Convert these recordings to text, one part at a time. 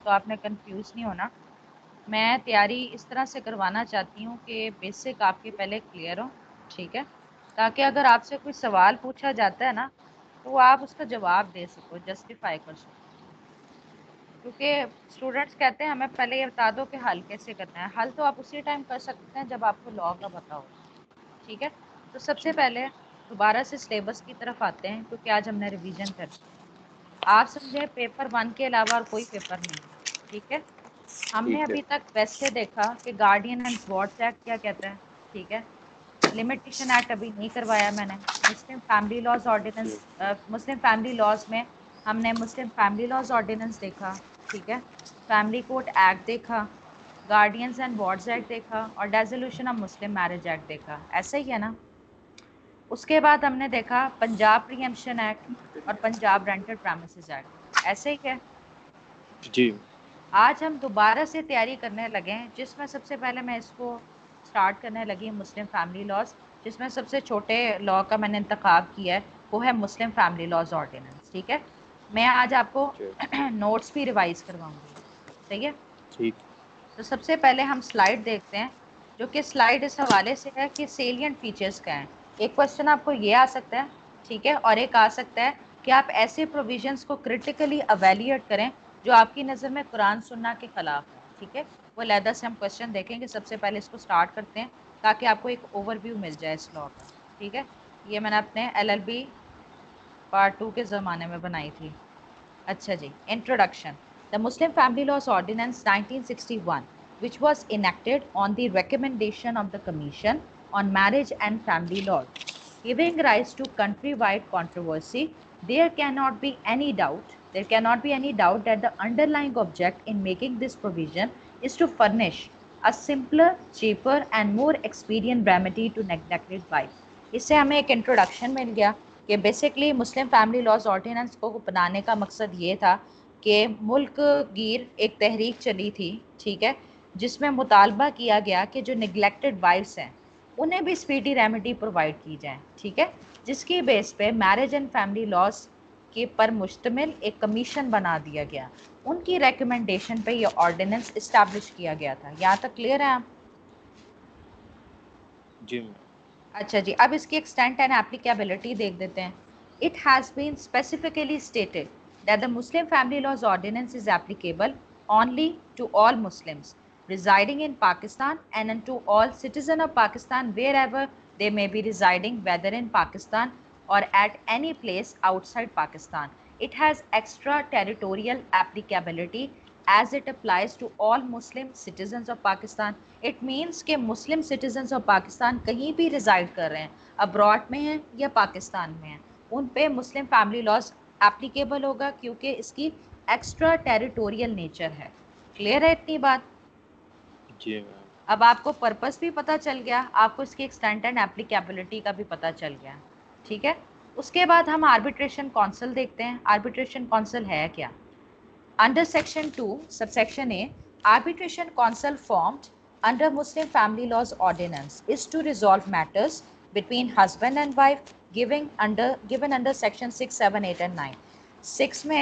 تو آپ نے کنفیوز نہیں ہونا. میں تیاری اس طرح سے کروانا چاہتی ہوں کہ بیسک آپ کے پہلے کلیئر ہو, ٹھیک ہے, تاکہ اگر آپ سے کوئی سوال پوچھا جاتا ہے نا تو وہ آپ اس کا جواب دے سکو, جسٹیفائی کر سکو. کیونکہ اسٹوڈنٹس کہتے ہیں ہمیں پہلے یہ بتا دو کہ حل کیسے کرنا ہے. حل تو آپ اسی ٹائم کر سکتے ہیں جب آپ کو لاء کا پتہ ہو, ٹھیک ہے. تو سب سے پہلے دوبارہ سے سلیبس کی طرف آتے ہیں, کیونکہ آج ہم نے ریویژن کرنی ہے. آپ سمجھیں پیپر 1 کے علاوہ اور کوئی پیپر نہیں ہے, ٹھیک ہے. ہم نے ابھی تک ویسے دیکھا کہ گارڈین اینڈ وارڈس ایکٹ کیا کہتا ہے, ٹھیک ہے. لمیٹیشن ایکٹ ابھی نہیں کروایا میں نے. Muslim family laws ordinance, Muslim family laws میں ہم نے مسلم فیملی لاز آرڈیننس دیکھا, ٹھیک ہے. فیملی کورٹ ایکٹ دیکھا, گارڈینز اینڈ وارڈز ایکٹ دیکھا, اور dissolution of Muslim marriage act دیکھا. ایسا ہی ہے نا. اس کے بعد ہم نے دیکھا پنجاب پری ایمپشن ایکٹ اور پنجاب رینٹڈ پریمیسز ایکٹ. ایسے ہی ہے. جی. آج ہم دوبارہ سے تیاری کرنے لگے ہیں, جس میں سب سے پہلے میں اس کو سٹارٹ کرنے لگی مسلم فیملی لاز, جس میں سب سے چھوٹے لاء کا میں نے انتخاب کیا ہے, وہ ہے مسلم فیملی لاز آرڈیننس, ٹھیک ہے. میں آج آپ کو نوٹس بھی ریوائز کرواؤں گی, صحیح ہے. ٹھیک. تو سب سے پہلے ہم سلائیڈ دیکھتے ہیں, جو کہ سلائیڈ اس حوالے سے ہے کہ سیلینٹ فیچرز کیا ہیں. ایک کوشچن آپ کو یہ آ سکتا ہے, ٹھیک ہے, اور ایک آ سکتا ہے کہ آپ ایسے پروویژنس کو کرٹیکلی ایویلیویٹ کریں جو آپ کی نظر میں قرآن سننا کے خلاف ہوں, ٹھیک ہے. وہ علیحدہ سے ہم کوشچن دیکھیں گے. سب سے پہلے اس کو سٹارٹ کرتے ہیں تاکہ آپ کو ایک اوور ویو مل جائے اس لاء کا, ٹھیک ہے. یہ میں نے اپنے LLB پارٹ 2 کے زمانے میں بنائی تھی. اچھا جی, introduction. The Muslim family laws ordinance 1961 which was enacted on the recommendation of the Commission on Marriage and Family Laws, giving rise to countrywide controversy. There cannot be any doubt that the underlying object in making this provision is to furnish a simpler, cheaper and more expedient remedy to neglected wife. اس سے ہمیں ایک introduction مل گیا کہ basically Muslim family laws ordinance کو بنانے کا مقصد یہ تھا کہ ملک گیر ایک تحریک چلی تھی, ٹھیک ہے, جس میں مطالبہ کیا گیا کہ جو نگلیکٹڈ وائفس ہیں انہیں بھی اسپیڈی ریمیڈی پرووائڈ کی جائیں, ٹھیک ہے, جس کی بیس پہ میرج اینڈ فیملی لاز کے پر مشتمل ایک کمیشن بنا دیا گیا. ان کی ریکمنڈیشن پہ یہ آرڈیننس اسٹیبلش کیا گیا تھا. یہاں تک کلیئر ہے آپ؟ جی میم. اچھا جی, اب اس کی ایکسٹینٹ اینڈ ایپلیکیبلٹی دیکھ دیتے ہیں. It has been specifically stated that the Muslim Family Laws Ordinance is applicable only to all Muslims residing in Pakistan and to all citizens of Pakistan wherever they may be residing, whether in Pakistan or at any place outside Pakistan. It has extraterritorial applicability as it applies to all Muslim citizens of Pakistan. It means کہ مسلم citizens of Pakistan کہیں بھی reside کر رہے ہیں, abroad میں ہیں یا پاکستان میں ہیں, ان پہ مسلم فیملی لاز اپلیکیبل ہوگا کیونکہ اس کی ایکسٹرا ٹیریٹوریل نیچر ہے. کلیئر ہے اتنی بات؟ جی میم. اب آپ کو پرپس بھی پتہ چل گیا, آپ کو اس کی ایکسٹینٹ اینڈ ایپلیکیبلٹی کا بھی پتہ چل گیا, ٹھیک ہے. اس کے بعد ہم آربیٹریشن کونسل دیکھتے ہیں. آربیٹریشن کونسل ہے کیا؟ Under section 2 sub section a, arbitration council formed under Muslim Family Laws Ordinance is to resolve matters between husband and wife given under section 6, 7, 8 and 9. 6 میں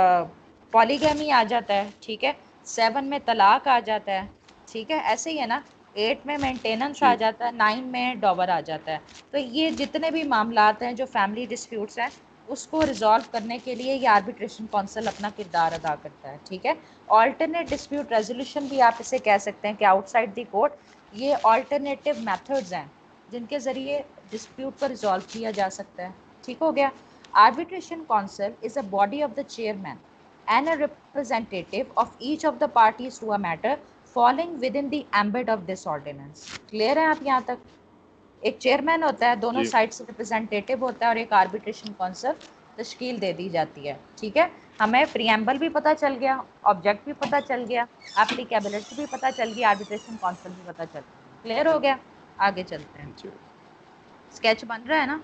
پالیگیمی آ جاتا ہے, ٹھیک ہے, 7 میں طلاق آ جاتا ہے, ٹھیک ہے, ایسے ہی ہے نا. 8 میں مینٹیننس آ جی. جاتا ہے, 9 میں ڈوور آ جاتا ہے. تو یہ جتنے بھی معاملات ہیں جو فیملی ڈسپیوٹس ہیں اس کو ریزالو کرنے کے لیے یہ آربیٹریشن کونسل اپنا کردار ادا کرتا ہے, ٹھیک ہے. آلٹرنیٹ ڈسپیوٹ ریزولوشن بھی آپ اسے کہہ سکتے ہیں کہ آؤٹ سائڈ دی کورٹ. یہ آلٹرنیٹیو میتھڈز ہیں جن کے ذریعے ڈسپیوٹ کو ریزالو کیا جا سکتا ہے, ٹھیک ہو گیا. Arbitration council is a body of the chairman and a representative of each of the parties to a matter falling within the ambit of this ordinance. Clear ہے آپ یہاں تک؟ ایک چیئرمین ہوتا ہے, دونوں جی. سائڈ سے ریپرزینٹیٹیو ہوتا ہے, اور ایک آربیٹریشن کونسل تشکیل دے دی جاتی ہے, ٹھیک ہے. ہمیں پریمبل بھی پتہ چل گیا, آبجیکٹ بھی پتہ چل گیا, اپلیکیبلٹی بھی پتہ چل گئی, آربیٹریشن کونسل بھی پتہ چل گیا. کلیئر ہو گیا؟ آگے چلتے ہیں. جی. اسکیچ بن رہا ہے نا؟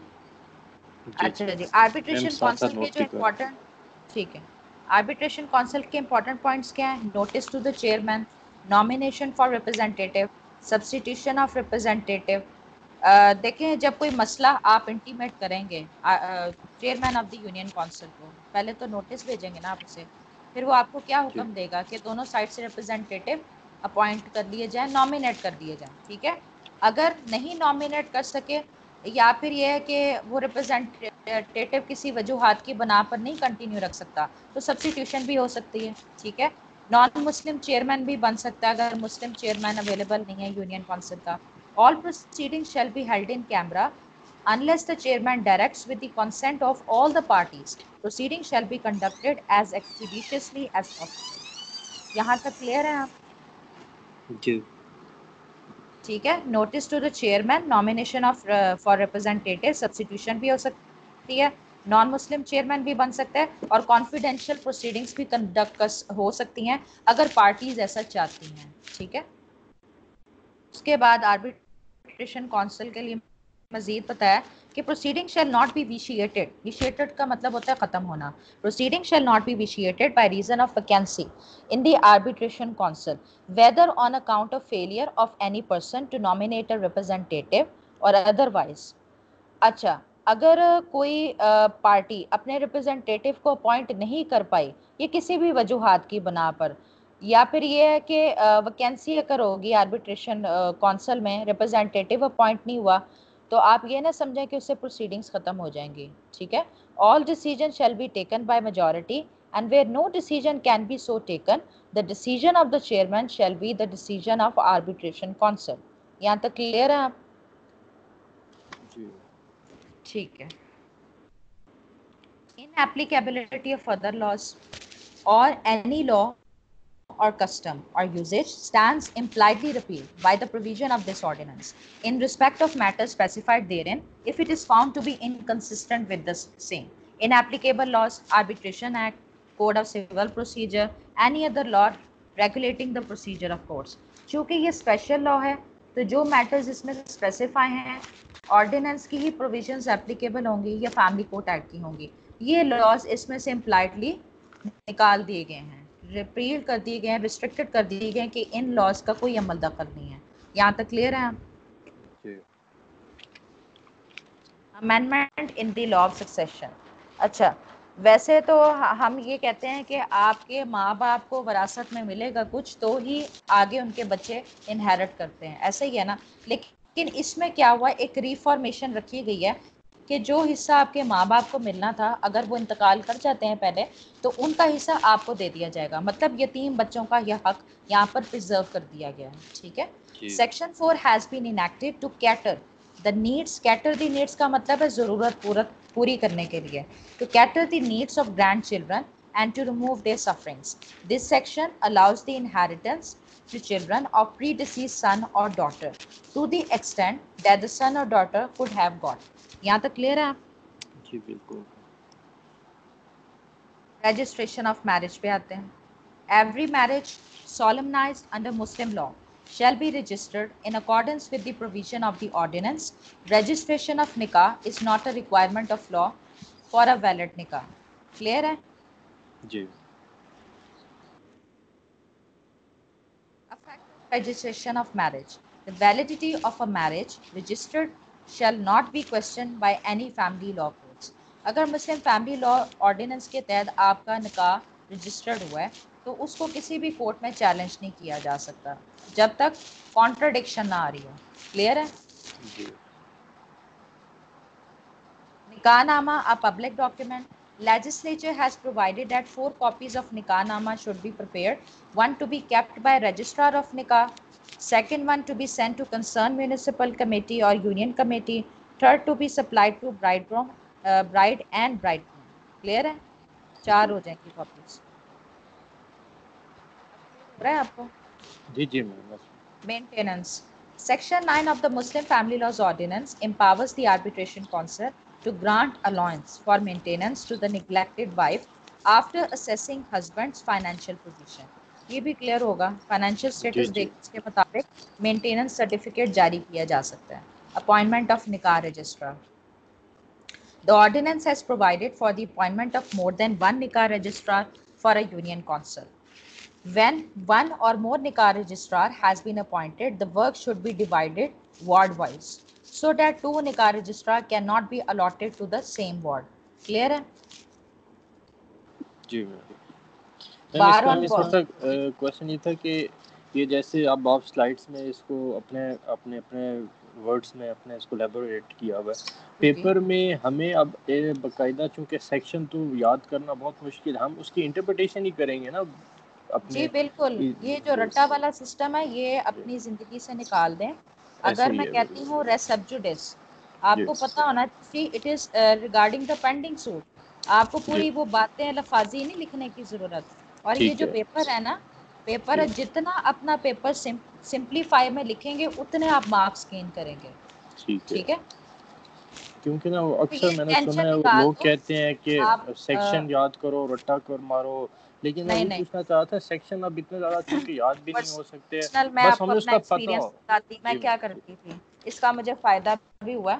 جی. اچھا جی, میم آربیٹریشن ساتھ ساتھ کونسل کے نوٹ جو بھی کر. امپورٹنٹ, ٹھیک ہے, آربیٹریشن کونسل کے امپورٹنٹ پوائنٹس کیا ہیں؟ Notice to the chairman, nomination for representative, substitution of representative. دیکھیں جب کوئی مسئلہ آپ انٹیمیٹ کریں گے chairman of the union council کو, پہلے تو نوٹس بھیجیں گے نا آپ اسے, پھر وہ آپ کو کیا جی حکم دے گا کہ دونوں سائڈ سے ریپرزینٹیٹیو اپوائنٹ کر لیے جائیں، نامینیٹ کر دیے جائیں. ٹھیک ہے. اگر نہیں نامینیٹ کر سکے یا پھر یہ ہے کہ وہ ریپرزینٹیٹیو کسی وجوہات کی بنا پر نہیں کنٹینیو رکھ سکتا تو سبسٹیوشن بھی ہو سکتی ہے. ٹھیک ہے. نان مسلم چیئرمین بھی بن سکتا ہے اگر مسلم چیئرمین اویلیبل نہیں ہے یونین کونسل کا. آل proceedings shall be held in camera unless the chairman directs with the consent of all the parties. Proceedings shall be conducted as expeditiously as possible. یہاں تک کلیئر ہے آپ؟ جی ٹھیک ہے. Notice to the chairman, nomination of for representative, substitution بھی ہو سکتی ہے، نان مسلم چیئرمین بھی بن سکتا ہے، اور کانفیڈینشیل پروسیڈنگس بھی کنڈکٹ ہو سکتی ہیں اگر پارٹیز ایسا چاہتی ہیں. ٹھیک ہے. اس کے بعد آربیٹریشن کونسل کے لیے مزید بتایا کہ proceeding shall not be vitiated. Vitiated کا مطلب ہوتا ہے ختم ہونا. Proceeding shall not be vitiated by reason of vacancy in the arbitration council whether on account of failure of any person to nominate a representative or otherwise. اچھا، اگر کوئی party اپنے ریپرزینٹیٹیو کو اپوائنٹ نہیں کر پائی یہ کسی بھی وجوہات کی بنا پر، یا پھر یہ ہے کہ ویکینسی اگر ہوگی آربیٹریشن کونسل میں ریپرزینٹیٹیو اپوائنٹ نہیں ہوا تو آپ یہ نہ سمجھیں کہ اس سے پروسیڈنگز ختم ہو جائیں گی. ٹھیک ہے. All decision shall be taken by majority and where no decision can be so taken the decision of the chairman shall be the decision of arbitration council. یہاں تک کلیئر ہے آپ؟ جی ٹھیک ہے. Inapplicability of other laws or any law or custom or usage stands impliedly repealed by the provision of this ordinance in respect of matters specified therein if it is found to be inconsistent with the same. Inapplicable laws, Arbitration Act, Code of Civil Procedure, any other law regulating the procedure of courts. چونکہ یہ special لا ہے تو جو matters اس میں specify ہیں ordinance کی ہی provisions applicable ہوں گی یا فیملی کورٹ ایکٹ کی ہوں گی. یہ لاز اس میں سے امپلائڈلی نکال دیے گئے ہیں، ریپیل کر دیے گئے ہیں، ریسٹرکٹڈ کر دیے گئے ہیں کہ ان لاز کا کوئی عمل دخل نہیں ہے. یہاں تک کلیئر ہے؟ جی amendment in the law of succession. اچھا، ویسے تو ہم یہ کہتے ہیں کہ آپ کے ماں باپ کو وراثت میں ملے گا کچھ تو ہی آگے ان کے بچے انہیرٹ کرتے ہیں، ایسا ہی ہے نا. لیکن اس میں کیا ہوا، ایک ریفارمیشن رکھی گئی ہے کہ جو حصہ آپ کے ماں باپ کو ملنا تھا اگر وہ انتقال کر جاتے ہیں پہلے تو ان کا حصہ آپ کو دے دیا جائے گا. مطلب یتیم بچوں کا یہ حق یہاں پر پرزرو کر دیا گیا ہے. ٹھیک ہے. جی section 4 has been enacted to cater the needs. cater the needs کا مطلب ہے ضرورت پوری کرنے کے لیے. to cater the needs of grandchildren and to remove their sufferings. This section allows the inheritance to children of predeceased son or daughter to the extent that the son or daughter could have got. یہاں تک clear ہے؟ جی بالکل. registration of marriage پہ آتے ہیں. Every marriage solemnized under Muslim law shall be registered in accordance with the provision of the ordinance. Registration of nikah is not a requirement of law for a valid nikah. Clear ہے؟ جی Effect of registration of marriage. The validity of a marriage registered shall not be questioned by any family law courts. اگر Muslim family لا ordinance کے تحت آپ کا نکاح registered ہوا ہے تو اس کو کسی بھی کورٹ میں چیلنج نہیں کیا جا سکتا جب تک کانٹرڈکشن نہ آ رہی ہو. کلیئر ہے؟ جی نکاح نامہ a public document. Legislature has provided that 4 copies of nikah nama should be prepared. One to be kept by registrar of nikah. Second one to be sent to concerned municipal committee or union committee. Third to be supplied to bridegroom, bride and bridegroom. Clear ہے؟ 4 جی ہو جائیں گی copies. اب clear ہو رہا ہے آپ کو؟ جی جی میم بس. Maintenance. Section 9 of the Muslim Family Laws Ordinance empowers the Arbitration Council to grant allowance for maintenance to the neglected wife after assessing husband's financial position. یہ بھی کلیئر ہوگا. فائنینشیل جی اسٹیٹس جی دیکھ کے مطابق مینٹیننس سرٹیفکیٹ جاری کیا جا سکتا ہے. Appointment of nikah registrar. The ordinance has provided for the appointment of more than one nikah registrar for a union council. When one or more nikah registrar has been appointed, the work should be divided ward-wise so that 2 nikah registrar cannot be allotted to the same ward. Clear ہے؟ جی میم. میم اس بار کا آن اس وقت question یہ تھا کہ یہ جیسے اب آپ سلائڈس میں اس کو اپنے اپنے اپنے ورڈس میں اپنے اس کو لیبوریٹ کیا ہوا ہے پیپر میں ہمیں اب باقاعدہ چونکہ سیکشن تو یاد کرنا بہت مشکل ہے، ہم اس کی انٹرپریٹیشن ہی کریں گے نا جی اپنے بالکل، یہ جو رٹا والا سسٹم ہے یہ اپنی زندگی سے نکال دیں. ایسے اگر ہی میں ہے کہتی ہوں ریس سبجوڈس، آپ جی کو پتا ہونا چاہیے it is regarding the pending suit. آپ کو جی پوری وہ باتیں لفاظی نہیں لکھنے کی ضرورت. اور یہ ٹھیک جو ہے پیپر ہے نا، پیپر جی ہے، جتنا اپنا پیپر سمپلیفائی میں لکھیں گے اتنے آپ مارکس گین کریں گے. ٹھیک ہے، کیونکہ نا تو اکثر یہ میں نے سنا ٹینشن ہے نکال لوگ دو کہتے ہیں کہ آپ. سیکشن یاد کرو رٹا کر مارو، لیکن میں نہیں وہی نہیں، پوچھنا چاہتا تھا سیکشن اب اتنے زیادہ چونکہ یاد بھی نہیں ہو سکتے، پرسنل میں بس آپ کو ہمیں اس اپنا کا پتہ ایکسپیرینس ہو. بتاتی میں جی کیا میم کرتی تھی. اس کا مجھے فائدہ بھی ہوا.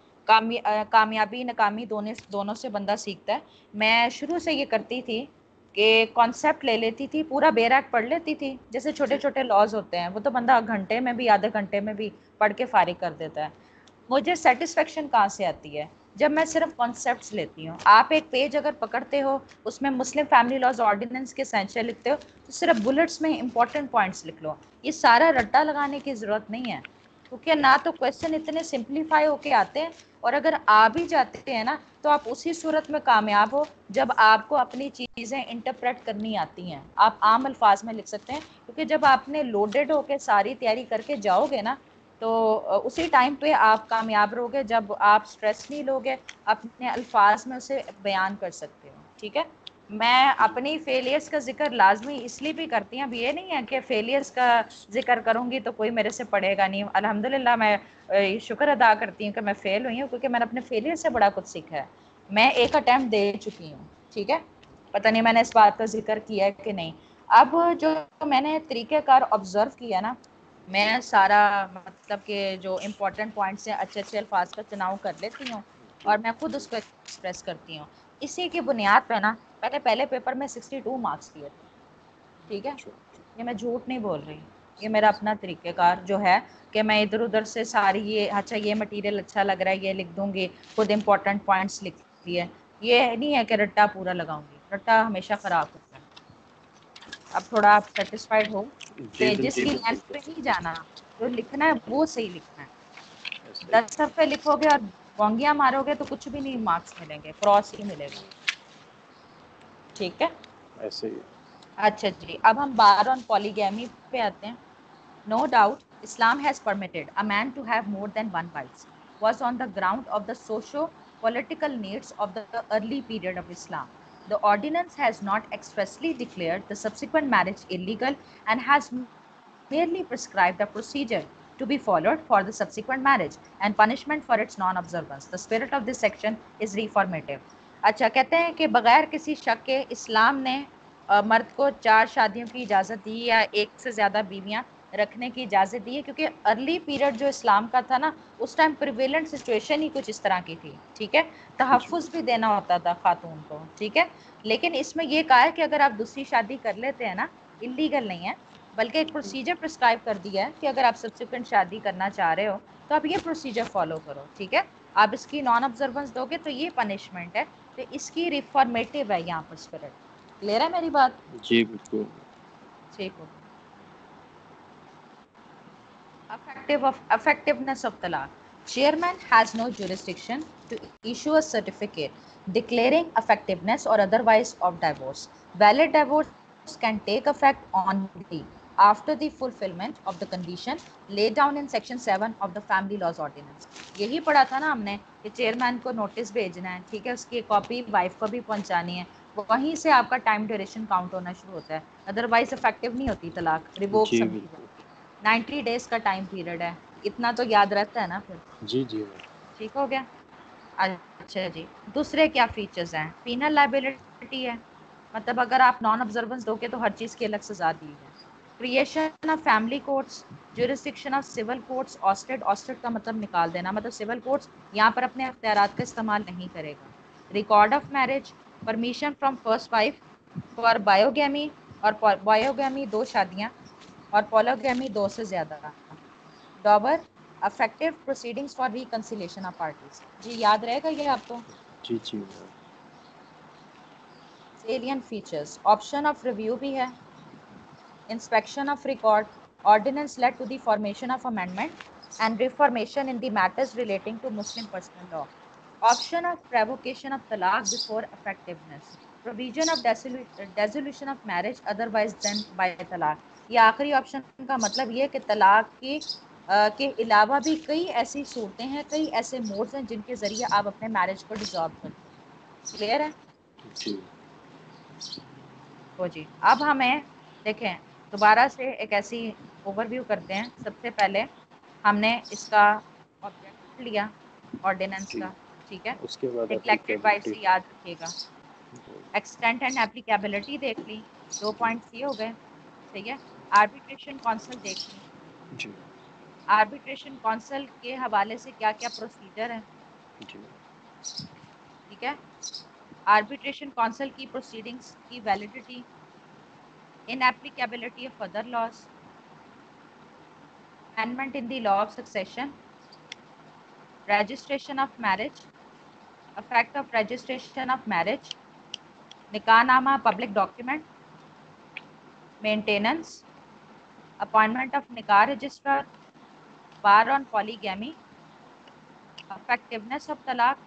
کامیابی ناکامی دونوں سے بندہ سیکھتا ہے. میں شروع سے یہ کرتی تھی کہ کانسیپٹ لے لیتی تھی، پورا بیراک پڑھ لیتی تھی. جیسے چھوٹے جی چھوٹے لاز ہوتے ہیں وہ تو بندہ گھنٹے میں بھی آدھے گھنٹے میں بھی پڑھ کے فارغ کر دیتا ہے. مجھے سیٹسفیکشن کہاں سے آتی ہے؟ جب میں صرف کانسیپٹس لیتی ہوں. آپ ایک پیج اگر پکڑتے ہو اس میں مسلم فیملی لاز آرڈیننس کے سینچر لکھتے ہو تو صرف بلٹس میں امپورٹنٹ پوائنٹس لکھ لو. یہ سارا رٹا لگانے کی ضرورت نہیں ہے، کیونکہ نہ تو کویشچن اتنے سمپلیفائی ہو کے آتے ہیں، اور اگر آ بھی جاتے ہیں نا تو آپ اسی صورت میں کامیاب ہو جب آپ کو اپنی چیزیں انٹرپریٹ کرنی آتی ہیں. آپ عام الفاظ میں لکھ سکتے ہیں، کیونکہ جب آپ نے لوڈڈ ہو کے ساری تیاری کر کے جاؤ گے نا تو اسی ٹائم پہ آپ کامیاب رہو گے جب آپ اسٹریس نہیں لوگے، اپنے الفاظ میں اسے بیان کر سکتے ہو. ٹھیک ہے، میں جی اپنی فیلیئرس کا ذکر لازمی اس لیے بھی کرتی ہوں. اب یہ نہیں ہے کہ فیلیئرس کا ذکر کروں گی تو کوئی میرے سے پڑھے گا نہیں. الحمدللہ میں شکر ادا کرتی ہوں کہ میں فیل ہوئی ہوں، کیونکہ میں نے اپنے فیلیئر سے بڑا کچھ سیکھا ہے. میں ایک اٹیمپٹ دے چکی ہوں. ٹھیک ہے، پتہ نہیں میں نے اس بات کا ذکر کیا ہے کہ نہیں. اب جو میں نے طریقہ کار آبزرو کیا نا، میں سارا مطلب کہ جو امپورٹنٹ پوائنٹس ہیں اچھے اچھے الفاظ کا چناؤ کر لیتی ہوں جی اور میں خود اس کو ایکسپریس کرتی ہوں. اسی کی بنیاد پہ نا پہلے پیپر میں 62 مارکس لیے تھے. ٹھیک ہے، اچھا یہ میں جھوٹ نہیں بول رہی، یہ میرا اپنا طریقہ کار جو ہے کہ میں ادھر ادھر سے ساری یہ اچھا یہ مٹیریل اچھا لگ رہا ہے یہ لکھ دوں گی، خود امپورٹنٹ پوائنٹس لکھ دیے. یہ نہیں ہے کہ رٹا پورا لگاؤں گی، رٹا ہمیشہ خراب ہوتا ہے. اب تھوڑا آپ سیٹسفائیڈ ہو جی پیجز کی بالکل لینتھ پہ بالکل نہیں جانا، جو لکھنا ہے وہ صحیح لکھنا ہے. ایسے ہی 10 صفحے لکھو گے اور گونگیاں مارو گے تو کچھ بھی نہیں مارکس ملیں گے، کراس ہی ملے گا. ٹھیک ہے، ایسے ہی اچھا جی. اب ہم بار آن پولیگیمی پہ آتے ہیں. No doubt, Islam has permitted a man to have more than one wife, was on the ground of the socio-political needs of the early period of Islam. The ordinance has not expressly declared the subsequent marriage illegal and has merely prescribed a procedure to be followed for the subsequent marriage and punishment for its non-observance. The spirit of this section is reformative. اچھا کہتے ہیں کہ بغیر کسی شک کے اسلام نے مرد کو 4 شادیوں کی اجازت دی یا ایک سے زیادہ بیویاں رکھنے کی اجازت دی ہے، کیونکہ ارلی پیریڈ جو اسلام کا تھا نا اس ٹائم پریویلنٹ سچویشن ہی کچھ اس طرح کی تھی. ٹھیک ہے، جی تحفظ بھی دینا ہوتا تھا خاتون کو. ٹھیک ہے، لیکن اس میں یہ کہا ہے کہ اگر آپ دوسری شادی کر لیتے ہیں نا، اللیگل نہیں ہے بلکہ ایک پروسیجر پرسکرائب کر دیا ہے کہ اگر آپ سبسیکوینٹ شادی کرنا چاہ رہے ہو تو آپ یہ پروسیجر فالو کرو. ٹھیک ہے، آپ اس کی نان آبزرونس دو گے تو یہ پنشمنٹ ہے. تو اس کی ریفارمیٹیو ہے یہاں پر اسپرٹ. کلیئر ہے میری بات؟ جی بالکل ٹھیک ہو. Effectiveness of talaq. Chairman has no jurisdiction to issue a certificate declaring effectiveness or otherwise of divorce. Valid divorce can take effect only after the fulfillment of the condition laid down in section 7 of the family laws ordinance. یہی پڑھا تھا نا ہم نے کہ chairman کو notice بھیجنا ہے. ٹھیک ہے، اس کی کاپی وائف کو بھی پہنچانی ہے. وہیں سے آپ کا ٹائم ڈیوریشن کاؤنٹ ہونا شروع ہوتا ہے، ادروائز افیکٹو نہیں ہوتی طلاق، ریووک جی سمجھی بالکل جاتی ہے. 90 ڈیز کا ٹائم پیریڈ ہے، اتنا تو یاد رہتا ہے نا پھر. جی جی ٹھیک ہو گیا. اچھا جی، دوسرے کیا فیچرز ہیں؟ پینل لائبلٹی ہے، مطلب اگر آپ نان آبزرونس دو گے تو ہر چیز کی الگ سزا دی ہے. Creation of family courts, jurisdiction of civil courts. Ousted کا مطلب نکال دینا، مطلب سول کورٹس یہاں پر اپنے اختیارات کا استعمال نہیں کرے گا. Record of marriage, permission from first wife for bigamy, اور بایوگیمی 2 شادیاں اور پولوگیمی 2 سے زیادہ. Dower, effective proceedings for reconciliation of parties. جی یاد رہے گا یہ آپ کو؟ جی جی salient features, option of review بھی ہے، inspection of record, ordinance led to the formation of amendment and reformation in the matters relating to Muslim personal law, option of revocation of talaq before effectiveness, provision of dissolution of marriage otherwise than by talaq. یہ آخری option کا مطلب یہ ہے کہ طلاق کے علاوہ بھی کئی ایسی صورتیں ہیں، کئی ایسے موڈز ہیں جن کے ذریعے آپ اپنے میرج کو ڈیزالو کر سکتے ہیں. کلیئر ہے؟ جی تو جی اب ہمیں دیکھیں دوبارہ سے ایک ایسی اوور ویو کرتے ہیں. سب سے پہلے ہم نے اس کا آبجیکٹ لیا آرڈیننس جی کا، ٹھیک ہے، اس کے بعد نیگلیکٹڈ وائف اپلیکیبلٹی. سے یاد رکھیے گا. ایکسٹینٹ اینڈ اپلیکیبلٹی دیکھ لی، 2 پوائنٹس یہ ہو گئے، ٹھیک ہے. آربیٹریشن کونسل دیکھ لی، جی آربیٹریشن کونسل کے حوالے سے کیا کیا پروسیجر ہیں، جی ٹھیک ہے. آربیٹریشن کونسل کی پروسیڈنگز کی validity, inapplicability of other laws, amendment in the law of succession, registration of marriage, effect of registration of marriage, nikah nama public document, maintenance, appointment of nikah registrar, bar on polygamy, effectiveness of talaq,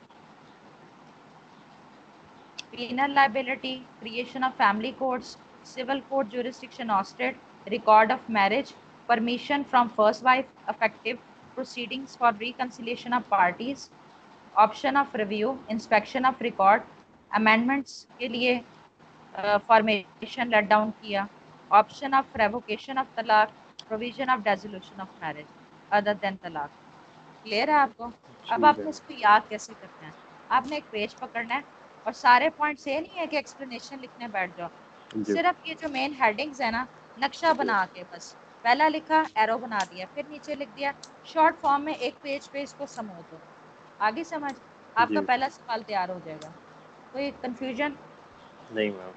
penal liability, creation of family courts, civil court jurisdiction ousted, record of marriage, permission from first wife, effective proceedings for reconciliation of parties, option of review, inspection of record, amendments کے لیے formation laid down کیا، option of revocation of talaq, provision of dissolution of marriage other than talaq. Clear ہے آپ کو؟ اب آپ ٹھیک نے ہے. اس کو یاد کیسے کرنا ہے؟ آپ نے ایک پیج پکڑنا ہے اور سارے پوائنٹس یہ نہیں ہے کہ ایکسپلینیشن لکھنے بیٹھ جاؤ، جی صرف یہ جو مین ہیڈنگز ہیں نا نقشہ جی بنا کے بس پہلا لکھا ایرو بنا دیا، پھر نیچے لکھ دیا شارٹ فارم میں ایک پیج پہ اس کو سمو دو. آگے سمجھ؟ آپ کا جی پہلا سوال تیار ہو جائے گا. کوئی کنفیوژن؟ نہیں میم.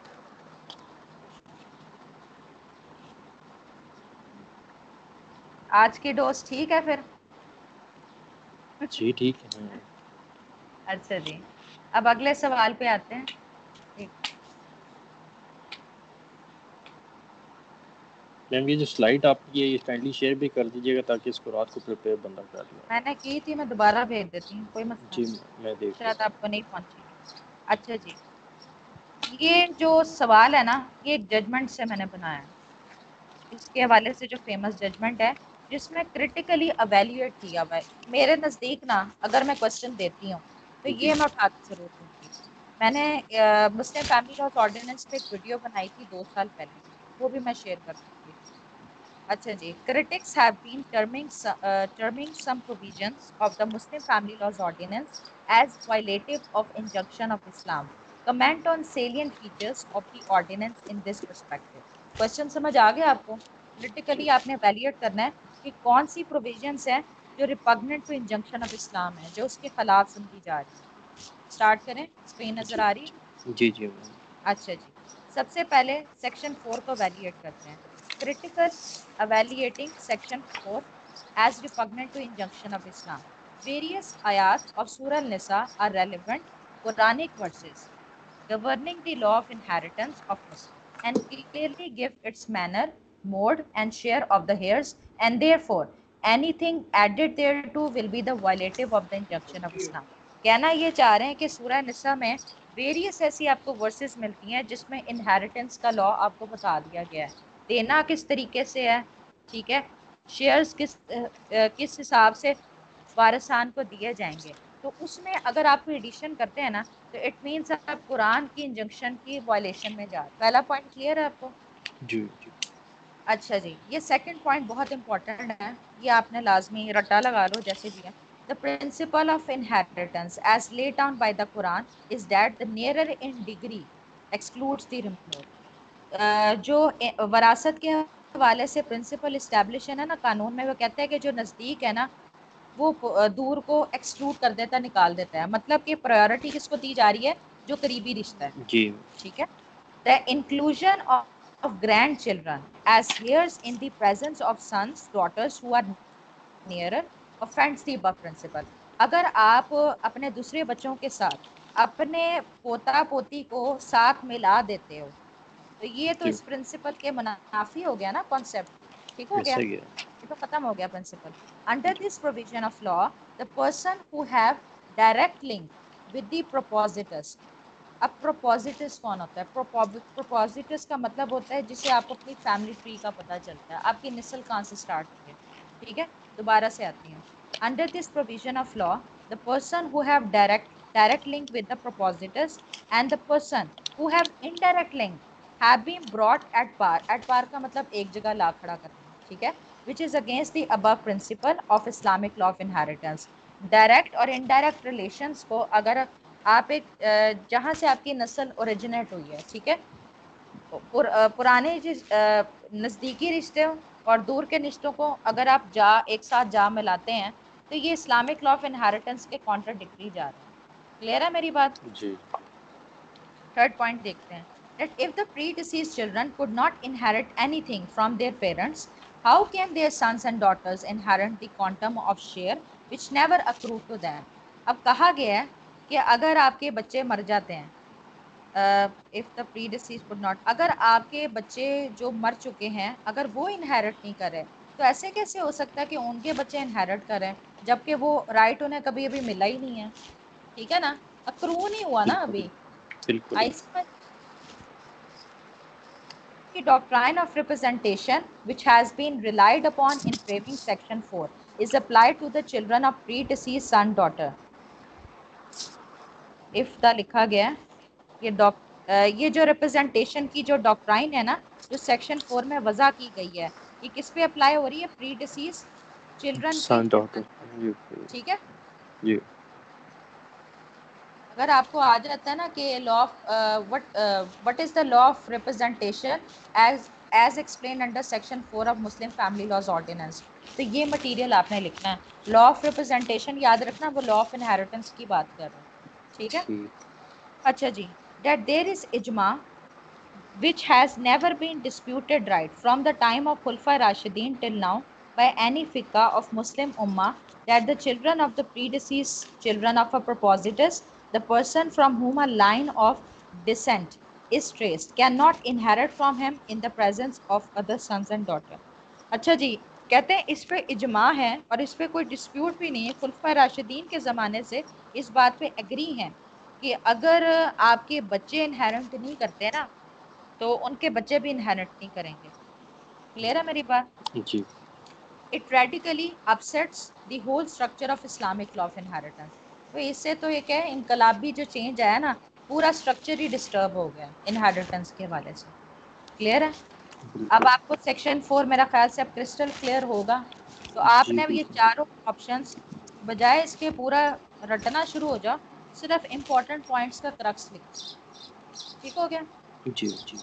آج کی ڈوز ٹھیک ہے پھر؟ جی ٹھیک ہے. اچھا جی اب اگلے سوال پہ آتے ہیں. میم یہ جو سلائڈ آپ کی ہے یہ کائنڈلی شیئر بھی کر دیجیے گا تاکہ اس کو رات کو پریپیئر بندہ کر لے. میں نے کی تھی، میں دوبارہ بھیج دیتی ہوں، کوئی مسئلہ جی نہیں، میں دیکھ شاید لیتا آپ کو نہیں پہنچی. اچھا جی یہ جو سوال ہے نا یہ ایک ججمنٹ سے میں نے بنایا ہے، اس کے حوالے سے جو فیمس ججمنٹ ہے جس میں کریٹیکلی اویلیویٹ کیا ہوا ہے. میرے نزدیک نا اگر میں کوشچن دیتی ہوں تو ہوں. جی یہ میں اٹھا کے ضرور دوں گی. میں نے مسلم فیملی لاز آرڈیننس پہ ایک ویڈیو بنائی تھی 2 سال پہلے، وہ بھی میں شیئر کر دوں گی. اچھا جی critics have been terming some provisions of the Muslim Family Laws Ordinance as violative of injunction of Islam. Comment on salient features of the ordinance in this perspective. Question سمجھ آ گیا آپ کو؟ جی Critically آپ نے evaluate کرنا ہے کہ کون سی provisions ہیں جو repugnant to injunction of Islam ہے، جو اس کے خلاف سمجھی جا رہی ہیں. اسٹارٹ کریں، اسکرین نظر جی آ رہی ہے؟ جی جی میم. اچھا جی سب سے پہلے سیکشن 4 کو ایویلیویٹ کرتے ہیں. Critical evaluating section 4 as repugnant to injunction of Islam. Various ayat of Surah Al-Nisa are relevant Quranic verses governing the law of inheritance of Muslims and clearly give its manner, mode and share of the heirs, and therefore anything added thereto will be the violative of the injunction of Islam. کہنا یہ چاہ رہے ہیں کہ سورہ نساء میں various ایسی آپ کو ورسز ملتی ہیں جس میں انہیریٹنس کا لا آپ کو بتا دیا گیا ہے، دینا کس طریقے سے ہے، ٹھیک ہے، شیئرز کس حساب سے وارثان کو دیے جائیں گے. تو اس میں اگر آپ کو ایڈیشن کرتے ہیں نا تو اٹ مینس آپ قرآن کی انجنکشن کی وائلیشن میں جا رہے. پہلا پوائنٹ کلیئر ہے آپ کو؟ جی جی اچھا جی یہ سیکنڈ پوائنٹ بہت امپورٹنٹ ہے، یہ آپ نے لازمی رٹا لگا لو جیسے بھی ہے. The principle of inheritance as laid down by the Quran is that the nearer in degree excludes the remote. جو وراثت کے حوالے سے پرنسپل اسٹیبلش ہے نا قانون میں، وہ کہتا ہے کہ جو نزدیک ہے نا وہ دور کو ایکسکلوڈ کر دیتا ہے، نکال دیتا ہے. مطلب کہ پرائیورٹی کس کو دی جا رہی ہے؟ جو قریبی رشتہ ہے، جی ٹھیک ہے. The inclusion of grandchildren as heirs in the presence of sons, daughters who are nearer offends the above principle. اگر آپ اپنے دوسرے بچوں کے ساتھ اپنے پوتا پوتی کو ساتھ ملا دیتے ہو. تو یہ تو جی اس پرنسپل کے منافی ہو گیا نا کانسیپٹ. ٹھیک ہو گیا, صحیح ہے. یہ تو ختم ہو گیا پرنسپل. انڈر جی this provision of law the person who have direct link with the propositors. اب پروپوزیٹس کون ہوتا ہے؟ پروپوزیٹس کا مطلب ہوتا ہے جسے آپ اپنی فیملی ٹری کا پتہ چلتا ہے, آپ کی نسل کہاں سے سٹارٹ ہوئی ہے. ٹھیک ہے, دوبارہ سے آتی ہیں. Under this provision of law the person who have direct link with the propositors and the person who have indirect link have been brought at bar. At bar کا مطلب ایک جگہ لا کھڑا کرنا. ٹھیک ہے, which is against the above principle of Islamic law of inheritance. Direct اور indirect relations کو اگر آپ ایک جہاں سے آپ کی نسل اوریجنیٹ ہوئی ہے, ٹھیک ہے, پرانے نزدیکی رشتے اور دور کے رشتوں کو اگر آپ ایک ساتھ جا ملاتے ہیں تو یہ اسلامک لا آف انہیریٹنس کے کانٹراڈکٹری جا رہے ہیں. کلیئر ہے میری بات؟ جی تھرڈ پوائنٹ دیکھتے ہیں. That if the predeceased children could not inherit anything from their parents, how can their sons and daughters inherit the quantum of share which never accrued to them? اب کہا گیا ہے کہ اگر آپ کے بچے مر جاتے ہیں, if the predeceased could not, اگر آپ کے بچے جو مر چکے ہیں اگر وہ انہیرٹ نہیں کرے تو ایسے کیسے ہو سکتا ہے کہ ان کے بچے انہیرٹ کریں جبکہ وہ رائٹ انہیں کبھی ابھی ملا ہی نہیں ہے. ٹھیک ہے نا, اکرو نہیں ہوا نا بالکل ابھی. بالکل. آئی سمجھ. The doctrine of representation, which has been relied upon in framing Section 4, is applied to the children of predeceased son daughter. If the لکھا گیا یہ جو ریپرزنٹیشن کی جو ڈاکٹرائن ہے نا جو سیکشن 4 میں وضع کی گئی ہے, یہ کس پہ اپلائی ہو رہی ہے؟ پری ڈیسیز چلڈرن کے سن ڈاٹر. چلڈرن پہ. جی ٹھیک ہے, جی اگر آپ کو آ جاتا ہے نا کہ law of what is the law of representation as explained under section 4 of Muslim family laws ordinance, تو یہ مٹیریل آپ نے لکھنا ہے. لا آف ریپرزنٹیشن یاد رکھنا, وہ لا آف انہیریٹنس کی بات کر رہے ہیں. ٹھیک ہے, ٹھیک. اچھا جی. دیٹ دیر از اجماع which has never been disputed right from the time of Khulafai Rashidin till now by any fiqh of Muslim Ummah that the children of the predeceased children of a propositus, the person from whom a line of descent is traced, cannot inherit from him in the presence of other sons and daughters. اچھا جی, کہتے ہیں اس پہ اجماع ہے اور اس پہ کوئی dispute بھی نہیں ہے. خلفۂ راشدین کے زمانے سے اس بات پہ ایگری ہیں کہ اگر آپ کے بچے انہیرنٹ نہیں کرتے نا تو ان کے بچے بھی انہیرٹ نہیں کریں گے. کلیئر ہے میری بات؟ جی It radically upsets the whole structure of Islamic law of inheritance. تو اس سے تو یہ کہ انقلابی جو چینج آیا نا پورا اسٹرکچر ہی ڈسٹرب ہو گیا انہیریٹنس کے حوالے سے. کلیئر ہے؟ اب بالکل. آپ کو سیکشن 4 میرا خیال سے اب کرسٹل کلیئر ہوگا. تو آپ جی نے یہ بالکل. چاروں آپشنس بجائے اس کے پورا رٹنا شروع ہو جاؤ, صرف امپورٹنٹ پوائنٹس کا کرکس لکھو. ٹھیک ہو گیا؟ جی جی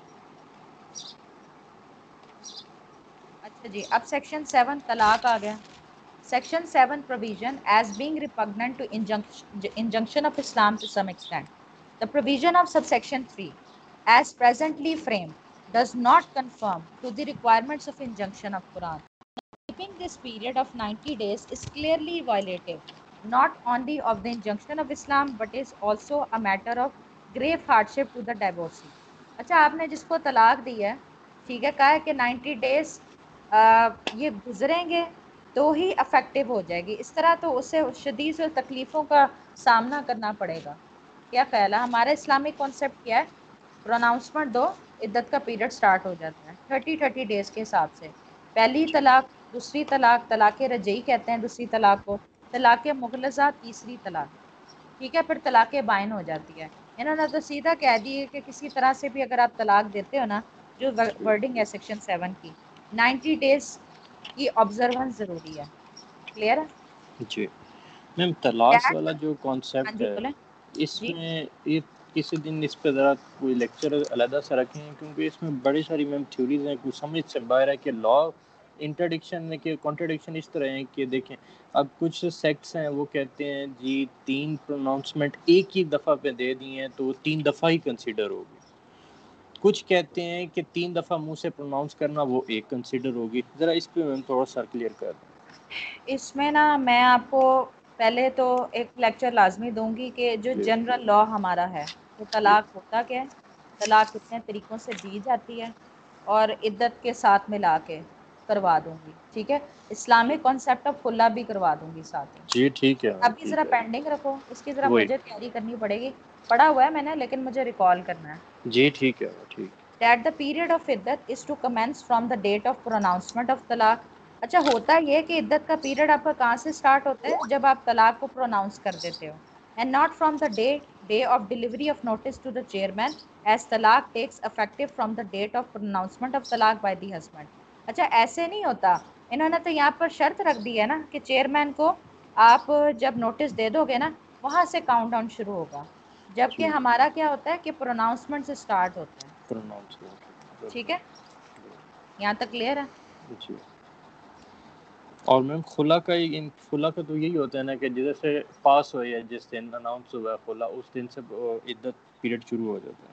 اچھا جی, اب سیکشن 7 طلاق آ گیا. Section 7 provision as being repugnant to injunction of Islam to some extent. The provision of subsection 3 as presently framed does not conform to the requirements of injunction of Quran. Keeping this period of 90 days is clearly violative not only of the injunction of Islam but is also a matter of grave hardship to the divorcee. اچھا, آپ نے جس کو طلاق دی ہے, ٹھیک ہے, کہا ہے کہ 90 days یہ گزریں گے تو ہی افیکٹو ہو جائے گی. اس طرح تو اسے شدید تکلیفوں کا سامنا کرنا پڑے گا. کیا خیال ہے؟ ہمارا اسلامک کانسیپٹ کیا ہے؟ پروناؤنسمنٹ دو, عدت کا پیریڈ سٹارٹ ہو جاتا ہے 30 ڈیز کے حساب سے. پہلی طلاق, دوسری طلاق, طلاق رجعی کہتے ہیں دوسری طلاق کو, طلاق مغلظہ تیسری طلاق. ٹھیک ہے, پھر طلاق بائن ہو جاتی ہے. انہوں نے تو سیدھا کہہ دی کہ کسی طرح سے بھی اگر آپ طلاق دیتے ہو نا, جو ورڈنگ ہے سیکشن 7 کی, 90 ڈیز کی آبزروینس ضروری ہے. کلیئر ہے؟ جی. میم طلاق That- والا جو ہاں کانسیپٹ جی ہے بولیں. اس جی میں یہ کسی دن اس پہ ذرا کوئی لیکچر علیحدہ سے رکھیں کیونکہ اس میں بڑی ساری میم تھیوریز ہیں, کچھ سمجھ سے باہر ہے کہ لا انٹرڈکشن میں کہ کانٹرڈکشن اس طرح ہے کہ دیکھیں اب کچھ سیکٹس ہیں وہ کہتے ہیں جی 3 پروناؤنسمنٹ ایک ہی دفعہ پہ دے دی ہیں تو 3 دفعہ ہی کنسیڈر ہوگی. کچھ کہتے ہیں کہ 3 دفعہ منہ سے پروناؤنس کرنا وہ ایک کنسیڈر ہوگی. ذرا اس پہ میم تھوڑا سا کلیئر کر دیں. اس میں نا میں آپ کو پہلے تو ایک لیکچر لازمی دوں گی کہ جو جنرل لا ہمارا ہے کہ طلاق ہوتا کیا ہے، طلاق کتنے طریقوں سے دی جاتی ہے، اور عدت کے ساتھ ملا کے کروا دوں گی، ٹھیک ہے. اسلامک کانسیپٹ آف خلا بھی کروا دوں گی ساتھ ہی. جی ٹھیک ہے ابھی ذرا پینڈنگ رکھو، اس کی ذرا وہی مجھے تیاری کرنی پڑے گی. پڑھا ہوا ہے میں نے لیکن مجھے ریکال کرنا ہے. جی ٹھیک ہے ٹھیک. That the period of عدت is to commence from the date of pronouncement of طلاق. اچھا ہوتا یہ کہ عدت کا پیریڈ آپ کا کہاں سے سٹارٹ ہوتا ہے؟ جب آپ طلاق کو پروناؤنس کر دیتے ہو. And not from the day of delivery of notice to the chairman, as طلاق takes effective from the date of pronouncement of طلاق by the husband. اچھا ایسے نہیں ہوتا، انہوں نے تو یہاں پر شرط رکھ دی ہے نا کہ چیئرمین کو آپ جب نوٹس دے دو گے نا وہاں سے کاؤنٹ ڈاؤن شروع ہوگا، جبکہ جی ہمارا کیا ہوتا ہے کہ پروناؤنسمنٹ سے سٹارٹ ہوتا ہے. پروناؤنس. ٹھیک ہے، یہاں تک کلیئر ہے؟ جی. اور میم خلا کا تو یہی ہوتا ہے نا کہ جیسے پاس ہوئی ہے، جس دن اناؤنس ہوا ہے خلا اس دن سے عدت پیریڈ شروع ہو جاتا ہے.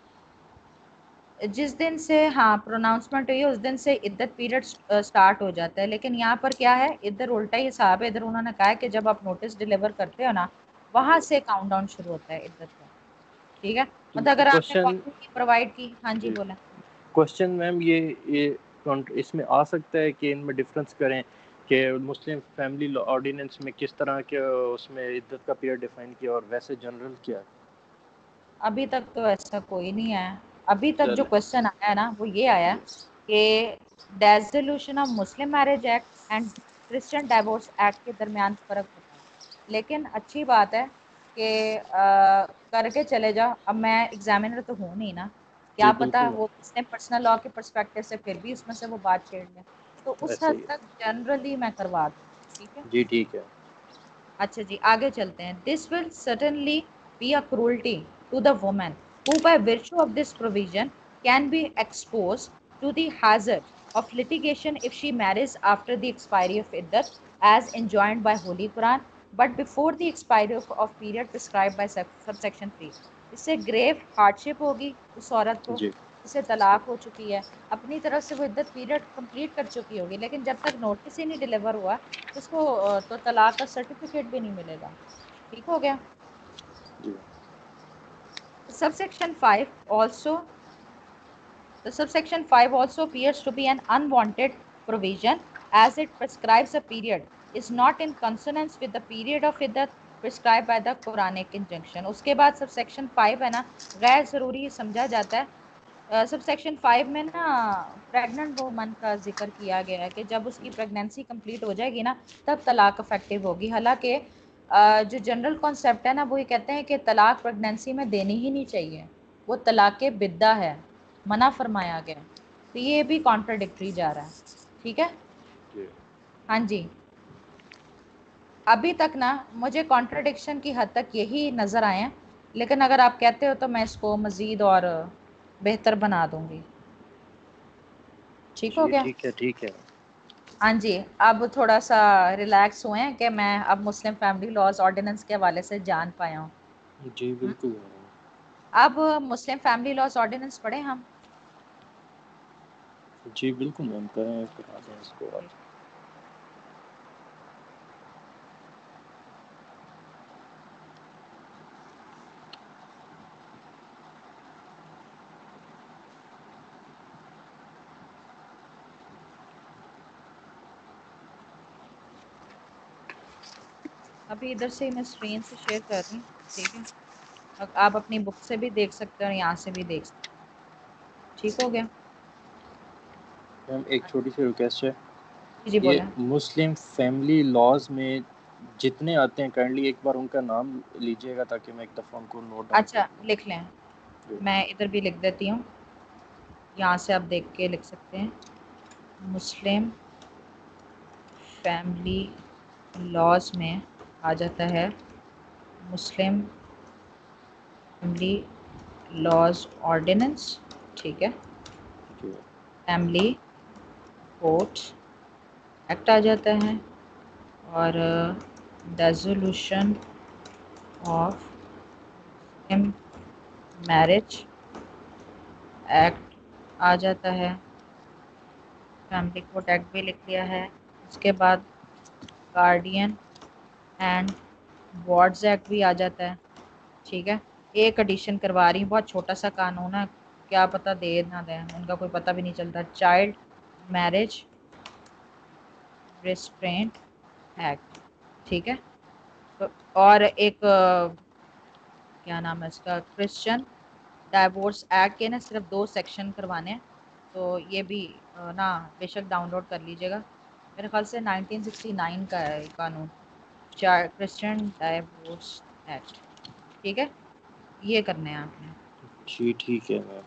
جس دن سے ہاں پروناؤنسمنٹ ہوئی ہے اس دن سے عدت پیریڈ سٹارٹ ہو جاتا ہے. لیکن یہاں پر کیا ہے، ادھر الٹا ہی حساب ہے. ادھر انہوں نے کہا ہے کہ جب آپ نوٹس ڈیلیور کرتے ہو نا وہاں سے کاؤنٹ ڈاؤن شروع ہوتا ہے عدت کا. ٹھیک ہے، مطلب اگر آپ نے کوشچن کاپی پرووائڈ کی. ہاں جی بولیں. کوشچن میم یہ اس میں آ سکتا ہے کہ ان میں ڈفرینس کریں کہ مسلم فیملی آرڈیننس میں کس طرح کے اس میں عدت کا پیریڈ ڈیفائن کیا اور ویسے جنرل کیا ہے؟ ابھی تک تو ایسا کوئی نہیں ہے. ابھی تک جو چلے کوشچن آیا ہے نا وہ یہ آیا کہ dissolution of Muslim marriage act and Christian divorce act کے درمیان فرق بتائیں. لیکن اچھی بات ہے کہ کر کے چلے جاؤ. اب میں ایگزامینر تو ہوں نہیں نا، جی کیا پتا بالکل وہ اس نے پرسنل لا کے پرسپیکٹو سے پھر بھی اس میں سے وہ بات چھیڑ لیں، تو اس ایسے حد ہی تک جنرلی میں کروا دوں گی. ٹھیک ہے جی ٹھیک ہے. اچھا جی آگے چلتے ہیں. This will certainly be a cruelty to the woman who by virtue of this provision can be exposed to the hazard of litigation if she marries after the expiry of iddat as enjoined by Holy Quran but before the expiry of period prescribed by subsection 3. اس سے grave hardship ہوگی اس عورت کو جی جسے طلاق ہو چکی ہے، اپنی طرف سے وہ عدت پیریڈ کمپلیٹ کر چکی ہوگی لیکن جب تک نوٹس ہی نہیں ڈیلیور ہوا تو اس کو تو طلاق کا سرٹیفکیٹ بھی نہیں ملے گا. ٹھیک ہو گیا. جی. Subsection 5 also The subsection 5 also appears to be an unwanted provision as it prescribes a period is not in consonance with the period of iddat prescribed by the Quranic injunction. اس کے بعد subsection 5 ہے نا غیر ضروری سمجھا جاتا ہے. subsection 5 میں نا pregnant woman کا ذکر کیا گیا ہے کہ جب اس کی pregnancy complete ہو جائے گی نا تب طلاق effective ہوگی. حالانکہ جو جنرل کانسیپٹ ہے نا وہ یہ کہتے ہیں کہ طلاق پریگنینسی میں دینی ہی نہیں چاہیے، وہ طلاق بدعہ ہے، منع فرمایا گیا. تو یہ بھی کانٹراڈکٹری جا رہا ہے. ٹھیک ہے. جی. ہاں جی ابھی تک نا مجھے کانٹراڈکشن کی حد تک یہی نظر آئے ہیں، لیکن اگر آپ کہتے ہو تو میں اس کو مزید اور بہتر بنا دوں گی. ٹھیک ہو جی گیا. ٹھیک ہے ٹھیک ہے. ہاں جی اب تھوڑا سا ریلیکس ہوئے ہیں کہ میں اب مسلم فیملی لاز آرڈیننس کے حوالے سے جان پایا ہوں. جی بالکل. اب مسلم فیملی لاز آرڈیننس پڑھیں ہم. جی بالکل میم کریں کرا دیں اس کو آپ. ابھی ادھر سے میں اسکرین سے شیئر کر رہی ہوں. ٹھیک ہے آپ اپنی بک سے بھی دیکھ سکتے ہیں اور یہاں سے بھی دیکھ سکتے ہیں. ٹھیک ہو گیا. میم ایک چھوٹی سی ریکویسٹ ہے، جی یہ بولیں. مسلم فیملی لاز میں جتنے آتے ہیں کائنڈلی ایک بار ان کا نام لیجیے گا تاکہ میں ایک دفعہ ان کو نوٹ ڈاؤن کر اچھا لوں. لکھ لیں، جی. میں ادھر بھی لکھ دیتی ہوں، یہاں سے آپ دیکھ کے لکھ سکتے ہیں. مسلم فیملی لاز میں آ جاتا ہے مسلم فیملی لاز آرڈیننس. ٹھیک ہے. جی. فیملی کورٹ ایکٹ آ جاتا ہے اور dissolution of Muslim marriage act آ جاتا ہے. فیملی کوڈ ایکٹ بھی لکھ لیا ہے. اس کے بعد گارڈین اینڈ وارڈز ایکٹ بھی آ جاتا ہے. ٹھیک ہے, ایک ایڈیشن کروا رہی ہوں, بہت چھوٹا سا قانون ہے, کیا پتہ دے نہ دیں, ان کا کوئی پتہ بھی نہیں چلتا. Child marriage restraint act. ٹھیک ہے, اور ایک کیا نام ہے اس کا, کرسچن ڈائیورس ایکٹ کے نا صرف 2 سیکشن کروانے ہیں, تو یہ بھی نا بے شک ڈاؤن لوڈ کر لیجیے گا. میرے خیال سے 1969 کا ہے قانون, کرسچن ڈائیورس ایکٹ. ٹھیک ہے, یہ کرنے ہیں آپ نے. جی ٹھیک ہے میم.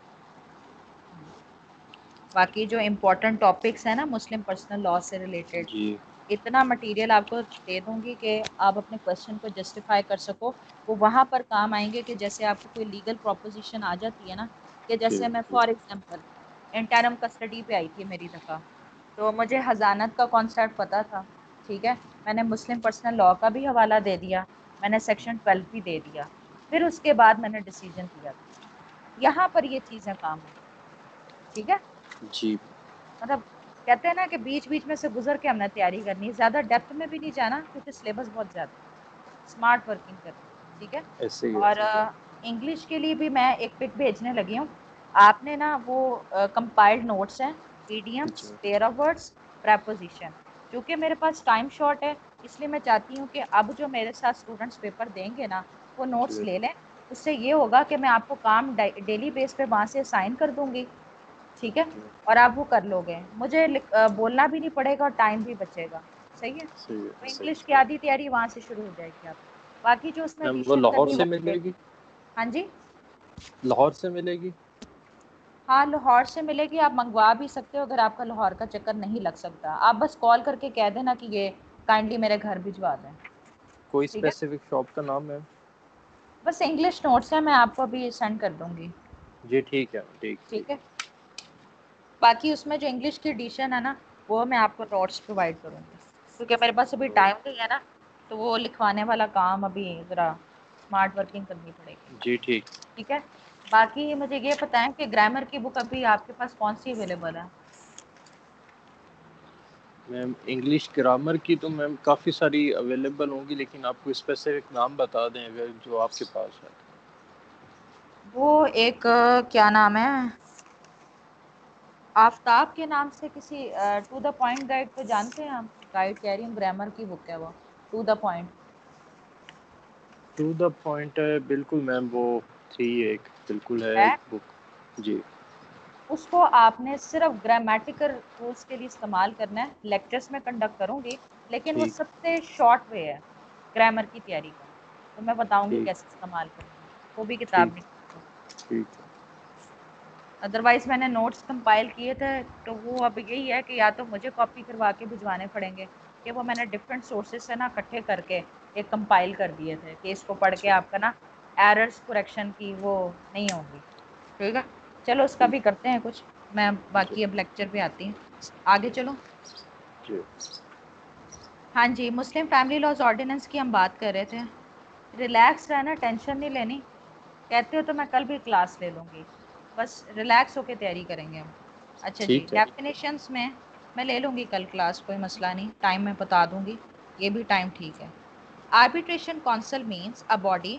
باقی جو امپورٹنٹ ٹاپکس ہیں نا مسلم پرسنل لاء سے ریلیٹڈ, جی اتنا مٹیریل آپ کو دے دوں گی کہ آپ اپنے کوشچن کو جسٹیفائی کر سکو. وہ وہاں پر کام آئیں گے کہ جیسے آپ کو کوئی لیگل پروپوزیشن آ جاتی ہے نا, کہ جیسے میں ٹھیک فار ایگزامپل انٹرم کسٹڈی پہ آئی تھی میری دفعہ, تو مجھے حضانت کا کانسیپٹ پتا تھا. ٹھیک ہے, میں نے مسلم پرسنل لاء کا بھی حوالہ دے دیا, میں نے سیکشن 12 بھی دے دیا, پھر اس کے بعد میں نے ڈیسیجن دیا تھا. یہاں پر یہ چیزیں کام آئیں. ٹھیک ہے, جی مطلب کہتے ہیں نا کہ بیچ بیچ میں سے گزر کے ہم نے تیاری کرنی ہے, زیادہ ڈیپتھ میں بھی نہیں جانا کیونکہ سلیبس بہت زیادہ ہے, اسمارٹ ورکنگ کرنی ہے. ٹھیک ہے, ایسے ہی اور ہے. انگلش کے لیے بھی میں ایک پک بھیجنے لگی ہوں. آپ نے نا وہ کمپائلڈ نوٹس ہیں, ایڈیمس, جی پیئر آف ورڈس, پریپوزیشن. چونکہ میرے پاس ٹائم شارٹ ہے, اس لیے میں چاہتی ہوں کہ اب جو میرے ساتھ اسٹوڈنٹس پیپر دیں گے نا, وہ نوٹس جی لے لیں. اس سے یہ ہوگا کہ میں آپ کو کام ڈیلی بیس پہ وہاں سے اسائن کر دوں گی. ٹھیک ہے, اور آپ وہ کر لو گے, مجھے بولنا بھی نہیں پڑے گا اور ٹائم بھی بچے گا. صحیح ہے, صحیح تو ہے صحیح. انگلش کی آدھی تیاری وہاں سے شروع ہو جائے گی آپ کی. باقی جو اس میں میم وہ ایڈیشن لاہور کرنی سے وہ ملے گی؟ ہاں جی, لاہور سے ملے گی؟ ہاں لاہور سے ملے گی, آپ منگوا بھی سکتے ہو اگر آپ کا لاہور کا چکر نہیں لگ سکتا. آپ بس کال کر کے کہہ دینا کہ یہ کائنڈلی میرے گھر بھجوا دیں. کوئی ٹھیک ہے, اسپیسیفک شاپ کا نام ہے؟ بس انگلش نوٹس ہیں, میں آپ کو ابھی سینڈ کر دوں گی. جی ٹھیک ہے ٹھیک ٹھیک ہے, باقی اس میں جو انگلش کی ایڈیشن ہے نا, وہ میں آپ کو نوٹس پرووائڈ کروں گی, کیونکہ میرے پاس ابھی ٹائم نہیں ہے نا, تو وہ لکھوانے والا کام ابھی ذرا اسمارٹ ورکنگ کرنی پڑے گی. جی ٹھیک. ٹھیک ہے, باقی مجھے یہ بتائیں کہ گرامر کی بک ابھی آپ کے پاس کون سی اویلیبل ہے؟ میم انگلش گرامر کی تو میم کافی ساری اویلیبل ہوں گی, لیکن آپ کو اسپیسیفک نام بتا دیں اگر جو آپ کے پاس ہے. وہ ایک کیا نام ہے, آفتاب کے نام سے کسی ٹو دا پوائنٹ گائیڈ کو جانتے ہیں آپ؟ گائیڈ کہہ رہی ہوں, گرامر کی بک ہے وہ, to the point. To the point ہے, بالکل میم وہ تھی ایک, بالکل ہے ایک بک. جی اس کو آپ نے صرف گرامیٹیکل رولس کے لیے استعمال کرنا ہے. لیکچرز میں کنڈکٹ کروں گی, لیکن وہ ٹھیک سب سے شارٹ وے ہے گرامر کی تیاری کا, تو میں بتاؤں گی ٹھیک کیسے استعمال کرنی ہے, وہ بھی کتاب ٹھیک نہیں. ٹھیک ہے. ادروائز میں نے نوٹس کمپائل کیے تھے, تو وہ اب یہی ہے کہ یا تو مجھے کاپی کروا کے بھجوانے پڑیں گے, کہ وہ میں نے ڈفرینٹ سورسز سے نا اکٹھے کر کے ایک کمپائل کر دیے تھے, کہ اس کو پڑھ کے اچھا آپ کا نا ایررز کریکشن کی وہ نہیں ہوگی. ٹھیک ہے, چلو اس کا بھی ٹھیک. کرتے ہیں کچھ. میں جی باقی اب لیکچر پہ آتی ہوں, آگے چلو. جی ہاں جی, مسلم فیملی لاز آرڈیننس کی ہم بات کر رہے تھے. ریلیکس رہنا, ٹینشن نہیں لینی. کہتے ہو تو میں کل بھی کلاس لے لوں گی, بس ریلیکس ہو کے تیاری کریں گے ہم. اچھا جی, ٹھیک ہے. ڈیفینیشنس میں لے لوں گی کل کلاس, کوئی مسئلہ نہیں, ٹائم میں بتا دوں گی, یہ بھی ٹائم ٹھیک ہے. Arbitration council means a body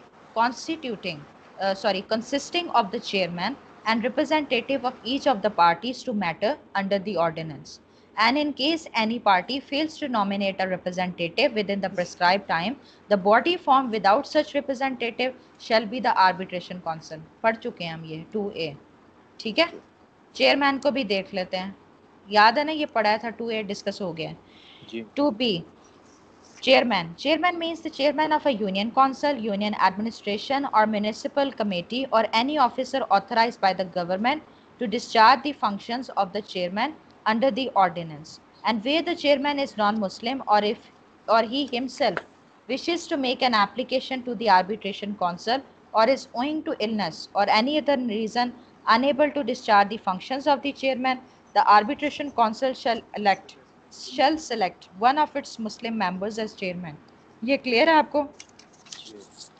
consisting of the chairman and representative of each of the parties to matter under the ordinance. And in case any party fails to nominate a representative within the prescribed time, the body formed without such representative shall be the arbitration council. پڑھ چکے ہیں ہم یہ 2A. ٹھیک ہے, chairman کو بھی دیکھ لیتے ہیں, یاد ہے نا یہ پڑھا تھا, 2A ڈسکس ہو گیا. جی 2B, chairman. Chairman means the chairman of a union council, union administration or municipal committee or any officer authorized by the government to discharge the functions of the chairman under the ordinance. And where the chairman is non-Muslim, or he himself wishes to make an application to the arbitration council, or is owing to illness or any other reason unable to discharge the functions of the chairman, the arbitration council shall select one of its Muslim members as chairman. یہ clear ہے آپ کو؟ جی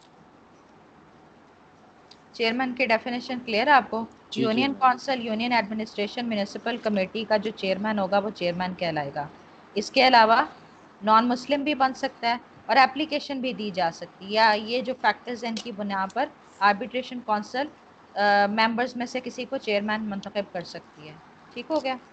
chairman کی definition clear ہے آپ کو؟ جی جی union ma'am. Council, union administration, municipal committee کا جو چیئرمین ہوگا وہ چیئرمین کہلائے گا. اس کے علاوہ نان مسلم بھی بن سکتا ہے. اور اپلیکیشن بھی دی جا سکتی ہے، یا یہ جو فیکٹرز ہیں ان کی بنا پر آربیٹریشن کونسل ممبرز میں سے کسی کو چیئرمین منتخب کر سکتی ہے. ٹھیک ہو گیا.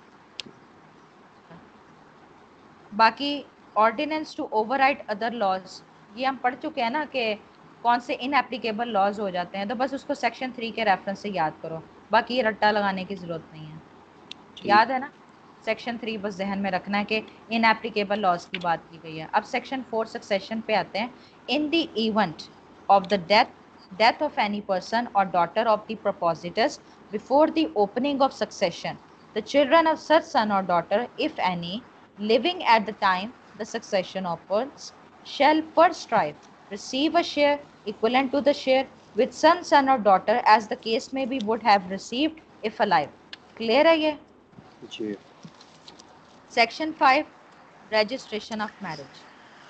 باقی ordinance to override other laws, یہ ہم پڑھ چکے ہیں نا کہ کون سے ان ایپلیکیبل لاز ہو جاتے ہیں، تو بس اس کو سیکشن 3 کے ریفرنس سے یاد کرو، باقی یہ رٹا لگانے کی ضرورت نہیں ہے. یاد ہے نا، سیکشن 3 بس ذہن میں رکھنا ہے کہ ان ایپلیکیبل لاز کی بات کی گئی ہے. اب سیکشن 4 سکسیشن پہ آتے ہیں. In the event of the death of any person اور daughter of the propositus before the opening of succession the children of such son or daughter, if any, living at the time the succession occurs, shall first right receive a share equivalent to the share which son or daughter as the case may be would have received if alive. Clear ہے یہ؟ جی. Section 5 Registration of marriage.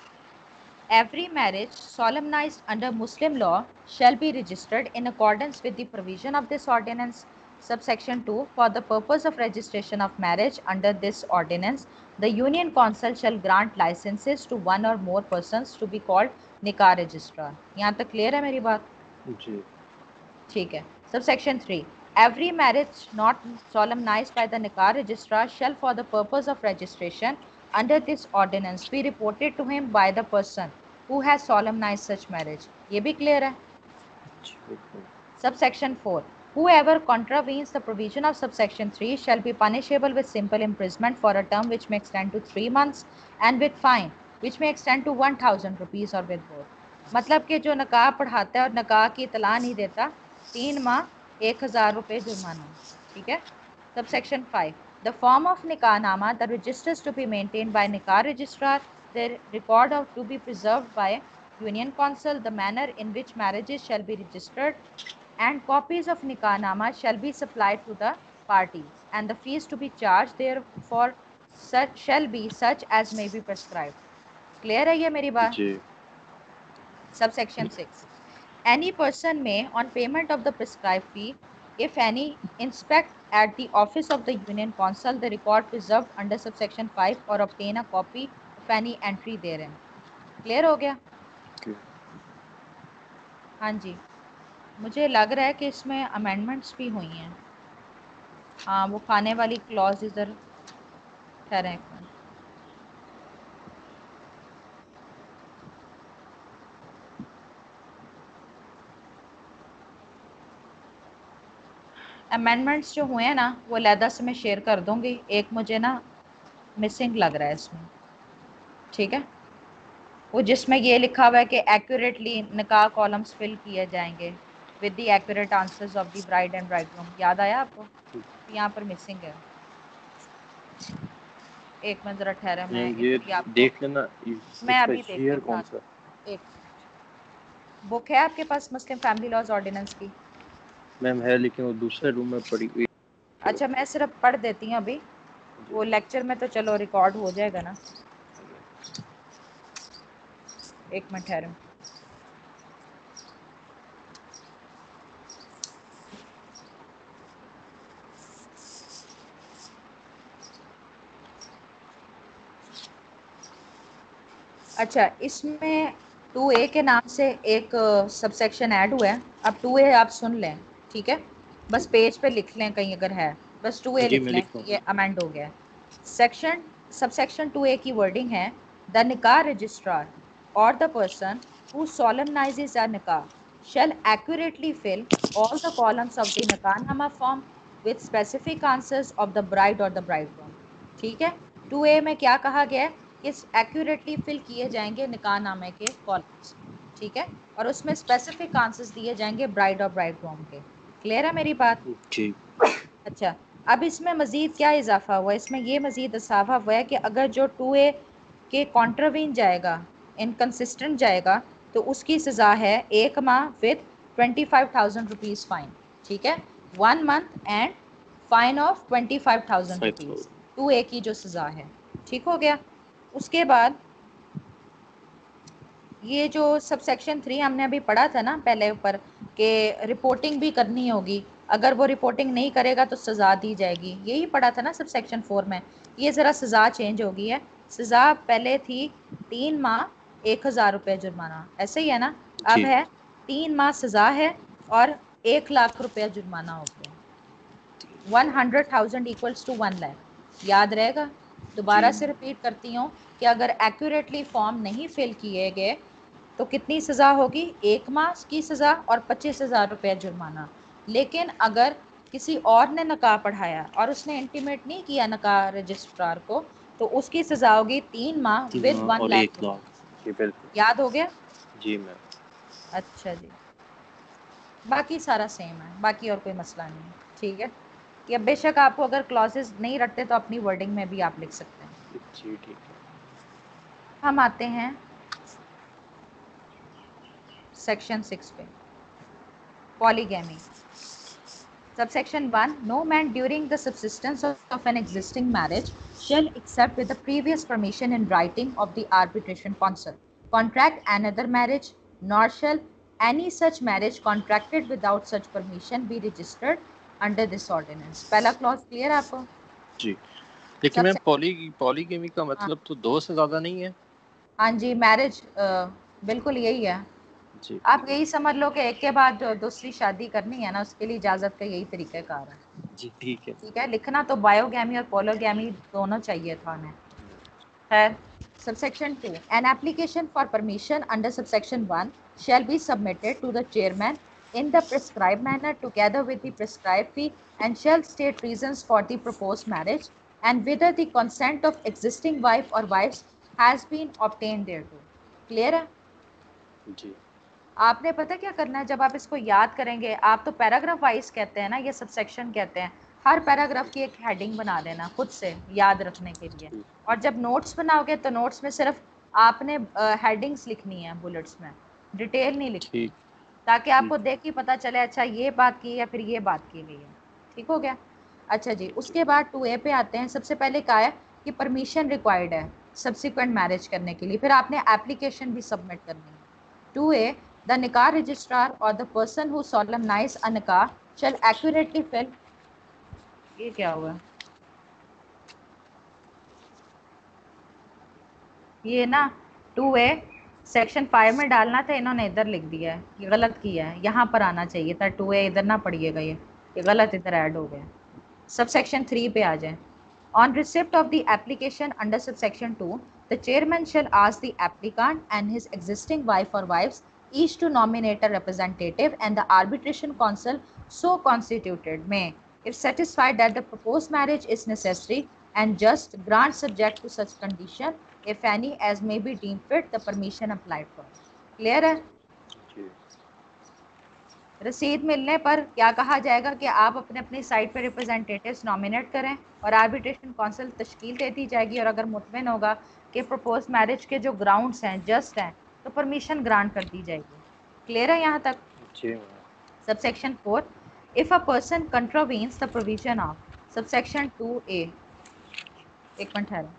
Every marriage solemnized under Muslim law shall be registered in accordance with the provision of this ordinance. Subsection 2. For the purpose of registration of marriage under this ordinance, the Union Council shall grant licenses to one or more persons to be called nikah registrar. یہاں تک clear ہے میری بات؟ جی. ٹھیک ہے. Subsection 3. Every marriage not solemnized by the nikah registrar shall for the purpose of registration under this ordinance be reported to him by the person who has solemnized such marriage. یہ بھی clear ہے. Subsection 4. Whoever contravenes the provision of subsection 3 shall be punishable with simple imprisonment for a term which may extend to 3 months and with fine which may extend to 1000 rupees or with both. مطلب کہ جو نکاح پڑھاتا ہے اور نکاح کی اطلاع نہیں دیتا، 3 ماہ 1000 روپے جرمانہ. ٹھیک ہے. Subsection 5. The form of nikah nama, the registers to be maintained by nikah registrar, the record of to be preserved by Union Council, the manner in which marriages shall be registered, and copies of nikah nama shall be supplied to the parties, and the fees to be charged therefore such shall be such as may be prescribed. Clear ہے یہ میری بات؟ جی. Subsection 6. Any person may, on payment of the prescribed fee, if any, inspect at the office of the Union Council the record preserved under subsection 5 or obtain a copy of any entry therein. Clear ہو گیا؟ ہاں جی. مجھے لگ رہا ہے کہ اس میں amendments بھی ہوئی ہیں. ہاں وہ کھانے والی کلوز ادھر ٹھہریں ایک منٹ. امینڈمنٹس جو ہوئے ہیں نا وہ علیحدہ سے میں شیئر کر دوں گی. ایک مجھے نا مسنگ لگ رہا ہے اس میں. ٹھیک ہے. وہ جس میں یہ لکھا ہوا ہے کہ ایکوریٹلی نکاح کالمس فل کیے جائیں گے with the accurate answers of the bride and bridegroom. یاد آیا آپ کو؟ یہاں پر مسنگ ہے. ایک منٹ ذرا ٹھہرا، میں یہ ادھر ہی آپ کو دیکھ لینا میں اس کا ابھی دیکھ کے شیئر کون بتاتی سا. ہوں. ایک بک ہے آپ کے پاس مسلم فیملی لاز آرڈیننس کی؟ میم ہے لیکن وہ دوسرے روم میں پڑی ہوئی. اچھا میں صرف پڑھ دیتی ہوں ابھی، وہ لیکچر میں تو چلو ریکارڈ ہو جائے گا نا. ایک منٹ ٹھہرو. اچھا اس میں 2A کے نام سے ایک سب سیکشن ایڈ ہوا ہے. اب 2A آپ سن لیں. ٹھیک ہے. بس پیج پہ لکھ لیں کہیں اگر ہے، بس 2A جی لکھ میں لیں لکھتا کہ ہوں. یہ امینڈ ہو گیا ہے. سب سیکشن 2A کی ورڈنگ ہے دا نکاح رجسٹرار اور دا پرسن ہو سولمنائزز اے نکاح shall accurately fill all the columns of the nikah form with specific answers of the bride or the bridegroom. ٹھیک ہے. 2A میں کیا کہا گیا ہے کہ ایکوریٹلی فل کیے جائیں گے نکاح نامے کے کالمس. ٹھیک ہے. اور اس میں اسپیسیفک آنسرز دیے جائیں گے برائڈ اور برائڈ گروم کے. کلیئر ہے میری بات؟ جی. اچھا اب اس میں مزید کیا اضافہ ہوا ہے؟ اس میں یہ مزید اضافہ ہوا ہے کہ اگر جو 2A کے کانٹروین جائے گا، انکنسسٹنٹ جائے گا، تو اس کی سزا ہے 1 ماہ وتھ 25,000 روپیز فائن. ٹھیک ہے. 1 month and fine of 25,000 rupees 2A کی جو سزا ہے. ٹھیک ہو گیا. اس کے بعد یہ جو سب سیکشن 3 ہم نے ابھی پڑھا تھا نا پہلے اوپر کہ رپورٹنگ بھی کرنی ہوگی، اگر وہ رپورٹنگ نہیں کرے گا تو سزا دی جائے گی، یہی پڑھا تھا نا سب سیکشن 4 میں. یہ ذرا سزا چینج ہو گئی ہے. سزا پہلے تھی 3 ماہ 1000 रुपये जुर्माना, ऐसे ही है ना। अब जी है 3 माह सजा है और 1 लाख रुपया जुर्माना हो गया। 100,000 इक्वल्स टू 1 लाख, याद रहेगा। दोबारा जी से रिपीट करती हूँ कि अगर एक्यूरेटली फॉर्म नहीं फिल किए गए तो कितनी सज़ा होगी, 1 माह की सज़ा और 25,000 रुपये जुर्माना। लेकिन अगर किसी और ने नकाह पढ़ाया और उसने इंटीमेट नहीं किया नकाह रजिस्ट्रार को, तो उसकी सज़ा होगी 3 माह विद 1 और लाख 1 लाख। रुपये। जी बिल्कुल। याद हो गया? जी मैम। अच्छा जी, बाकी सारा सेम है, बाकी और कोई मसला नहीं है, ठीक है। या बेशक आपको अगर क्लॉजेस नहीं रखते तो अपनी वर्डिंग में भी आप लिख सकते हैं। जी ठीक है। हम आते हैं सेक्शन 6 पे, polygamy. Subsection 1. No man during the subsistence of an existing marriage shall, except with the previous permission in writing of the arbitration council, contract another marriage, nor shall any such marriage contracted without such permission be registered under this ordinance. पहला clause clear है आपको? जी लेकिन ma'am Subsection, polygamy का हाँ मतलब तो 2 से ज़्यादा नहीं है। हाँ जी, मैरिज बिल्कुल यही है। जी आप ठीक यही समझ लो कि एक के बाद दूसरी शादी करनी है ना, उसके लिए इजाज़त का यही तरीक़ाकार है। है। जी ठीक है। ठीक है, लिखना तो बायोगैमी और पोलोगैमी दोनों चाहिए था हमें। खैर, subsection 2. An application for permission under subsection 1 shall be submitted to the chairman in the prescribed manner together with the prescribed fee, and shall state reasons for the proposed marriage and whether the consent of existing wife or wives has been obtained thereto. Clear है? जी आपने पता क्या करना है, जब आप इसको याद करेंगे, आप तो पैराग्राफ वाइज कहते हैं ना, ये सबसेक्शन कहते हैं। हर पैराग्राफ की एक हेडिंग बना देना खुद से याद रखने के लिए, और जब नोट्स बनाओगे तो नोट्स में सिर्फ आपने हेडिंग्स लिखनी है, बुलेट्स में डिटेल नहीं लिखनी, ठीक ताकि ठीक। आपको देख ही पता चले अच्छा ये बात की है फिर ये बात की गई है। ठीक हो गया? अच्छा जी, उसके बाद 2A पे आते हैं। सबसे पहले कहा है कि परमिशन रिक्वायर्ड है सब्सिक्वेंट मैरिज करने के लिए, फिर आपने एप्लीकेशन भी सबमिट करनी है। 2A, the nikah registrar or the person who solemnize a nikah shall accurately fill, ये क्या हुआ, ये ना 2A सेक्शन 5 में डालना था, इन्होंने इधर लिख दिया है, ये गलत किया है, यहाँ पर आना चाहिए था 2A, इधर ना पढ़िएगा, ये गलत इधर ऐड हो गया। सबसेक्शन 3 पे आ जाए। On receipt of the application under subsection 2, the chairman shall ask the applicant and his existing wife or wives each to nominate a representative, and the arbitration council so constituted may, if satisfied that the proposed marriage is necessary and just, grant subject to such condition, if any, as may be deemed fit, the permission applied for. Clear है? जी रसीद मिलने पर क्या कहा जाएगा कि आप अपने अपनी साइट पर रिप्रेजेंटेटिव्स नॉमिनेट करें और आर्बिट्रेशन काउंसिल तश्कील दे दी जाएगी, और अगर मुतमिन होगा कि प्रपोज मैरिज के जो ग्राउंड्स हैं जस्ट हैं तो परमिशन ग्रांट कर दी जाएगी। क्लियर है यहाँ तक? जी subsection 4, if a person contravenes the provision of subsection 2A, एक मिनट है,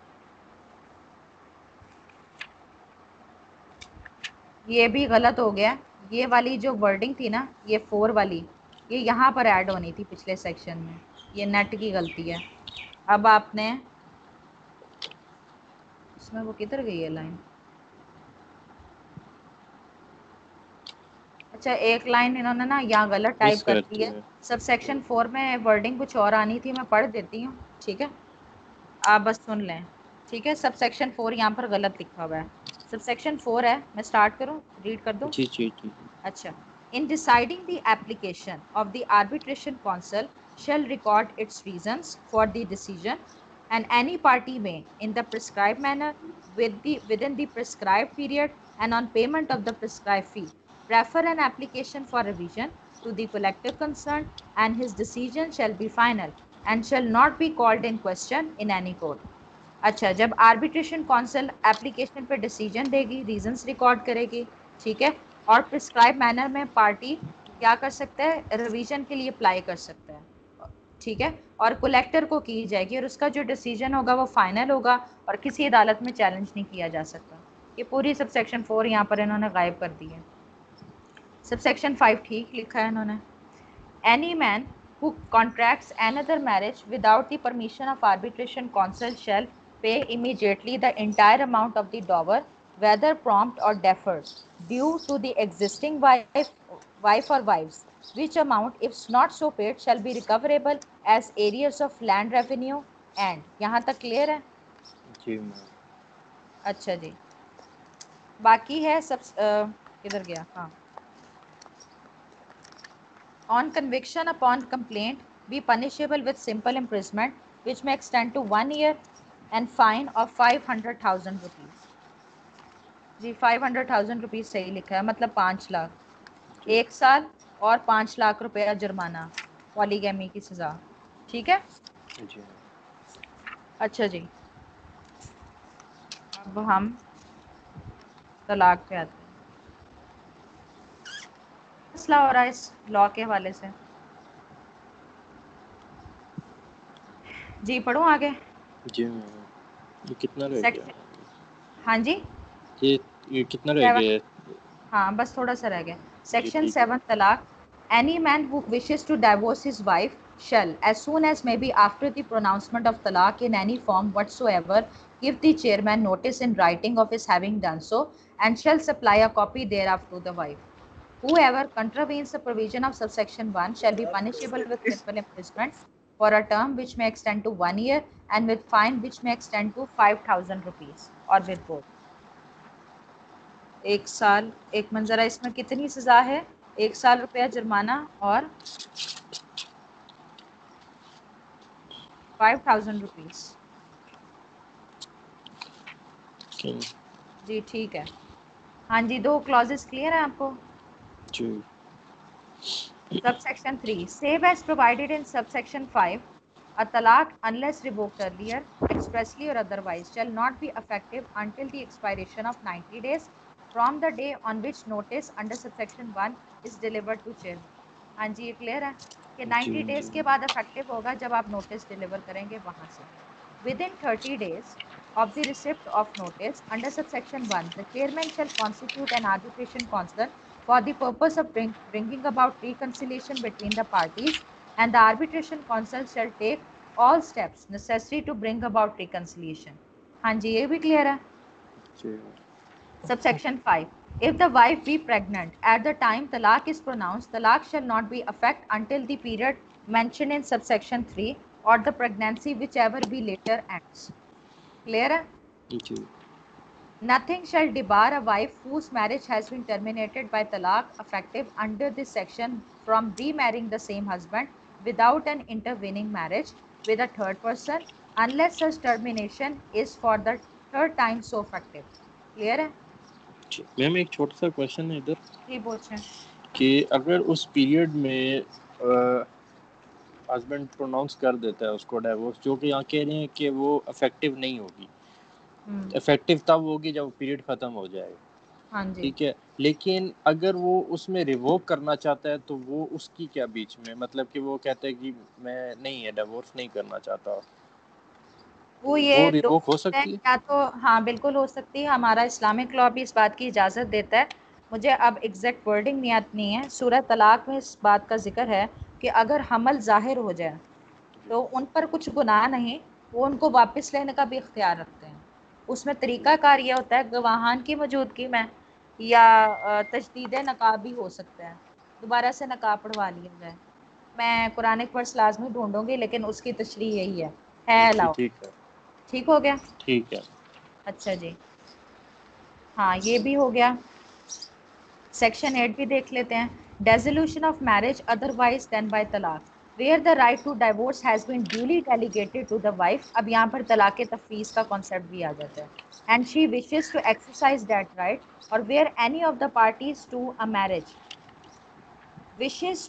ये भी गलत हो गया, ये वाली जो वर्डिंग थी ना, ये 4 वाली, ये यहाँ पर ऐड होनी थी पिछले सेक्शन में, ये नेट की गलती है। अब आपने इसमें वो किधर गई है लाइन, अच्छा एक लाइन इन्होंने ना यहाँ गलत टाइप मिस कर कर दी है। दिया। सब सेक्शन 4 में वर्डिंग कुछ और आनी थी, मैं पढ़ देती हूँ, ठीक है, आप बस सुन लें, ठीक है। सब सेक्शन 4 यहाँ पर गलत लिखा हुआ है। सब सेक्शन 4 है, मैं स्टार्ट करूँ, रीड कर दूँ? जी जी जी अच्छा, in deciding the application of the arbitration council shall record its reasons for the decision, and any party may, in the prescribed manner, within the prescribed period and on payment of the prescribed fee, prefer an application for revision to the collective concerned, and his decision shall be final and shall not be called in question in any court. अच्छा, जब arbitration council application पे decision देगी, reasons record करेगी, ठीक है, और prescribe manner में party क्या कर सकता है, रिवीजन के लिए अप्लाई कर सकता है, ठीक है, और कलेक्टर को की जाएगी, और उसका जो डिसीजन होगा वो फाइनल होगा और किसी अदालत में चैलेंज नहीं किया जा सकता। ये पूरी सब सेक्शन 4 यहाँ पर इन्होंने गायब कर दी है। सब सेक्शन 5 ठीक लिखा है इन्होंने। Any man who contracts another marriage without the permission of arbitration council shall pay immediately the entire amount of the dower whether prompt or deferred, due to the existing wife or wives, which amount, if not so paid, shall be recoverable as areas of land revenue. And यहाँ तक clear है? जी ma'am. अच्छा जी, बाकी है सब किधर गया? हाँ, on conviction upon complaint be punishable with simple imprisonment which may extend to 1 year and fine of 500,000 rupees. जी 500,000 रुपीज सही लिखा है, मतलब 5 लाख, 1 साल और 5 लाख रुपया जुर्माना, पॉलीगैमी की सजा। ठीक है जी। अच्छा जी, अब हम तलाक पे आते हैं। मसला हो रहा है इस लॉ के हवाले से। जी पढ़ूं आगे? जी मैम, ये कितना रह गया? हाँ जी, ये कितना रह गया? हाँ बस थोड़ा सा रह गया। सेक्शन ठीक है। 7 तलाक। Any man who wishes to divorce his wife shall, as soon as may be after the pronouncement of talaq in any form whatsoever, give the chairman notice in writing of his having done so, and shall supply a copy thereof to the wife. Whoever contravenes the provision of subsection 1 shall be punishable with simple imprisonment for a term which may extend to 1 year, and with fine which may extend to 5,000 rupees, or with both. 1 साल, एक मंजरा, इसमें कितनी सजा है? 1 साल रुपया जुर्माना और 5,000 रुपीज। जी ठीक है। हाँ जी, 2 क्लॉजेस क्लियर है आपको? जी। Subsection 3, save as provided in subsection 5, a talaq unless revoked earlier, expressly or otherwise, shall not be effective until the expiration of 90 days from the day on which notice under subsection 1 is delivered to chairman. हाँ जी, ये clear है कि 90 days के बाद effective होगा जब आप notice deliver करेंगे वहां से। Within 30 days of the receipt of notice under subsection 1, the chairman shall constitute an arbitration council for the purpose of bringing about reconciliation between the parties, and the arbitration council shall take all steps necessary to bring about reconciliation. हाँ जी, ये भी clear है? Subsection 5. If the wife be pregnant at the time talaq is pronounced, talaq shall not be effect until the period mentioned in subsection 3 or the pregnancy whichever be later ends. Clear है? जी। Nothing shall debar a wife whose marriage has been terminated by talaq effective under this section from remarrying the same husband without an intervening marriage with a third person, unless such termination is for the third time so effective. Clear है? Ma'am एक छोटा सा question है इधर जी पूछें। कि अगर उस पीरियड में हस्बैंड प्रोनाउंस कर देता है उसको डाइवोर्स, जो कि यहाँ कह रहे हैं कि वो इफेक्टिव नहीं होगी, इफेक्टिव तब होगी जब पीरियड ख़त्म हो जाए। हाँ जी, ठीक है, लेकिन अगर वो उसमें रिवोक करना चाहता है तो वो उसकी क्या बीच में, मतलब कि वो कहता है कि मैं नहीं है, डिवोर्स नहीं करना चाहता, वो ये रिवोक हो सकती है? या तो हाँ बिल्कुल हो सकती है, हमारा इस्लामिक लॉ भी इस बात की इजाज़त देता है। मुझे अब एग्जैक्ट वर्डिंग नहीं है, सूरह तलाक में इस बात का जिक्र है कि अगर हमल ज़ाहिर हो जाए तो उन पर कुछ गुनाह नहीं, वो उनको वापस लेने का भी इख्तियार रखते हैं। उसमें तरीक़ाकार ये होता है गवाहान की मौजूदगी में या तजदीद नकाब भी हो सकता है, दोबारा से नकाब पढ़वा लिया जाए। मैं कुरानिक वर्स लाजमी ढूंढूंगी लेकिन उसकी तशरीह यही है अलाउ। ठीक है, ठीक हो गया? ठीक है। अच्छा जी, हाँ ये भी हो गया। सेक्शन 8 भी देख लेते हैं। Dissolution of marriage otherwise than by talaq, where the right to divorce has been duly delegated to the wife. अब यहाँ पर तलाक तफवीज़ का कॉन्सेप्ट भी आ जाता है। And she wishes to exercise that right, और where any of the parties to a marriage wishes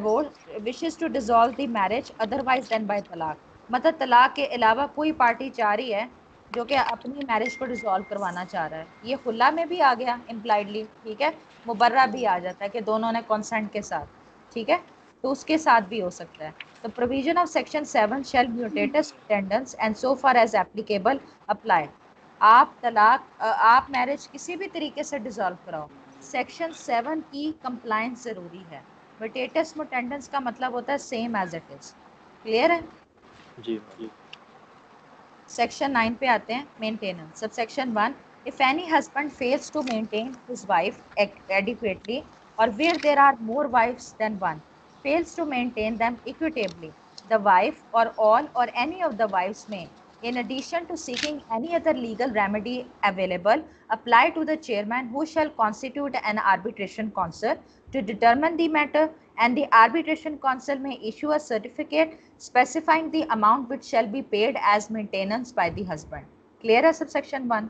to dissolve the marriage otherwise than by तलाक, मतलब तलाक के अलावा कोई पार्टी चाह रही है जो कि अपनी मैरिज को डिसॉल्व करवाना चाह रहा है। ये खुला में भी आ गया इम्प्लाइडली, ठीक है, मुबर्रा भी आ जाता है कि दोनों ने कंसेंट के साथ, ठीक है, तो उसके साथ भी हो सकता है। तो provision of section 7 shall mutatis mutandis and so far as applicable apply. आप मैरिज किसी भी तरीके से डिसॉल्व कराओ, सेक्शन 7 की कंप्लायंस ज़रूरी है। म्यूटेटस म्यूटेंडेंस का मतलब होता है same as it is. Clear है? जी। सेक्शन 9 पे आते हैं, maintenance. Subsection 1, If any husband fails to maintain his wife adequately, or where there are more wives than one, fails to maintain them equitably, the wife or all or any of the wives may, in addition to seeking any other legal remedy available, apply to the chairman, who shall constitute an arbitration council to determine the matter, and the arbitration council may issue a certificate specifying the amount which shall be paid as maintenance by the husband. Clear as subsection 1?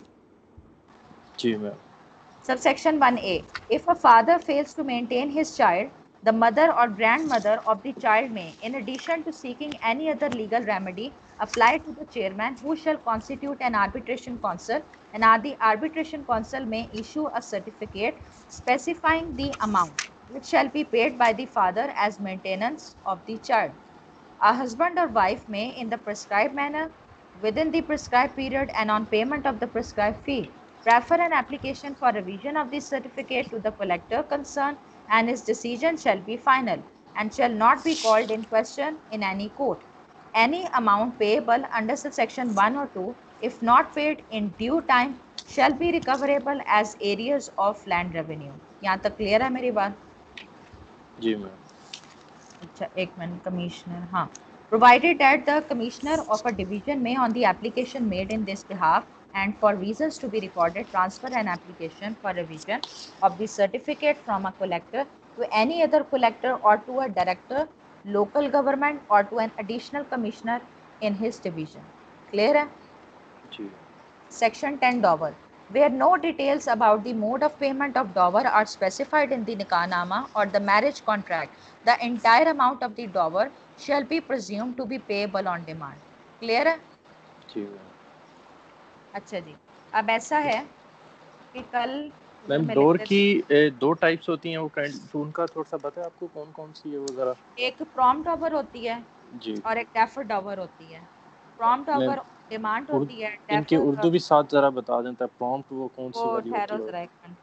जी ma'am. Subsection 1A. If a father fails to maintain his child, the mother or grandmother of the child may, in addition to seeking any other legal remedy, apply to the chairman, who shall constitute an arbitration council, and the arbitration council may issue a certificate specifying the amount which shall be paid by the father as maintenance of the child. A husband or wife may, in the prescribed manner, within the prescribed period, and on payment of the prescribed fee, prefer an application for revision of the certificate to the collector concerned, and his decision shall be final and shall not be called in question in any court. Any amount payable under subsection 1 or 2, if not paid in due time, shall be recoverable as areas of land revenue. यहाँ तक clear है मेरी बात? जी ma'am. अच्छा एक मिनट. Commissioner, हाँ. Provided that the commissioner of a division may, on the application made in this behalf and for reasons to be recorded, transfer an application for revision of the certificate from a collector to any other collector, or to a director, local government, or to an additional commissioner in his division. Clear है? जी. Section 10 Dower. Where no details about the mode of payment of dower are specified in the Nikahnama or the marriage contract, the entire amount of the dower shall be presumed to be payable on demand. Clear है? जी ma'am. अच्छा जी. अब ऐसा है कि कल ma'am मैं लिख डोर देती की हूँ. दो टाइप्स होती हैं, वो काइंड तो उनका थोड़ा सा बताएं आपको कौन कौन सी है वो ज़रा. एक प्रॉम्प्ट डॉवर होती है जी और एक डेफर्ड डॉवर होती है. Prompt ma'am. डॉवर डिमांड होती है. इनके डेफर उर्दू भी साथ ज़रा बता दें, तब प्रॉम्प्ट वो कौन सी वो वाली होती ठहरो है. जरा एक मिनट.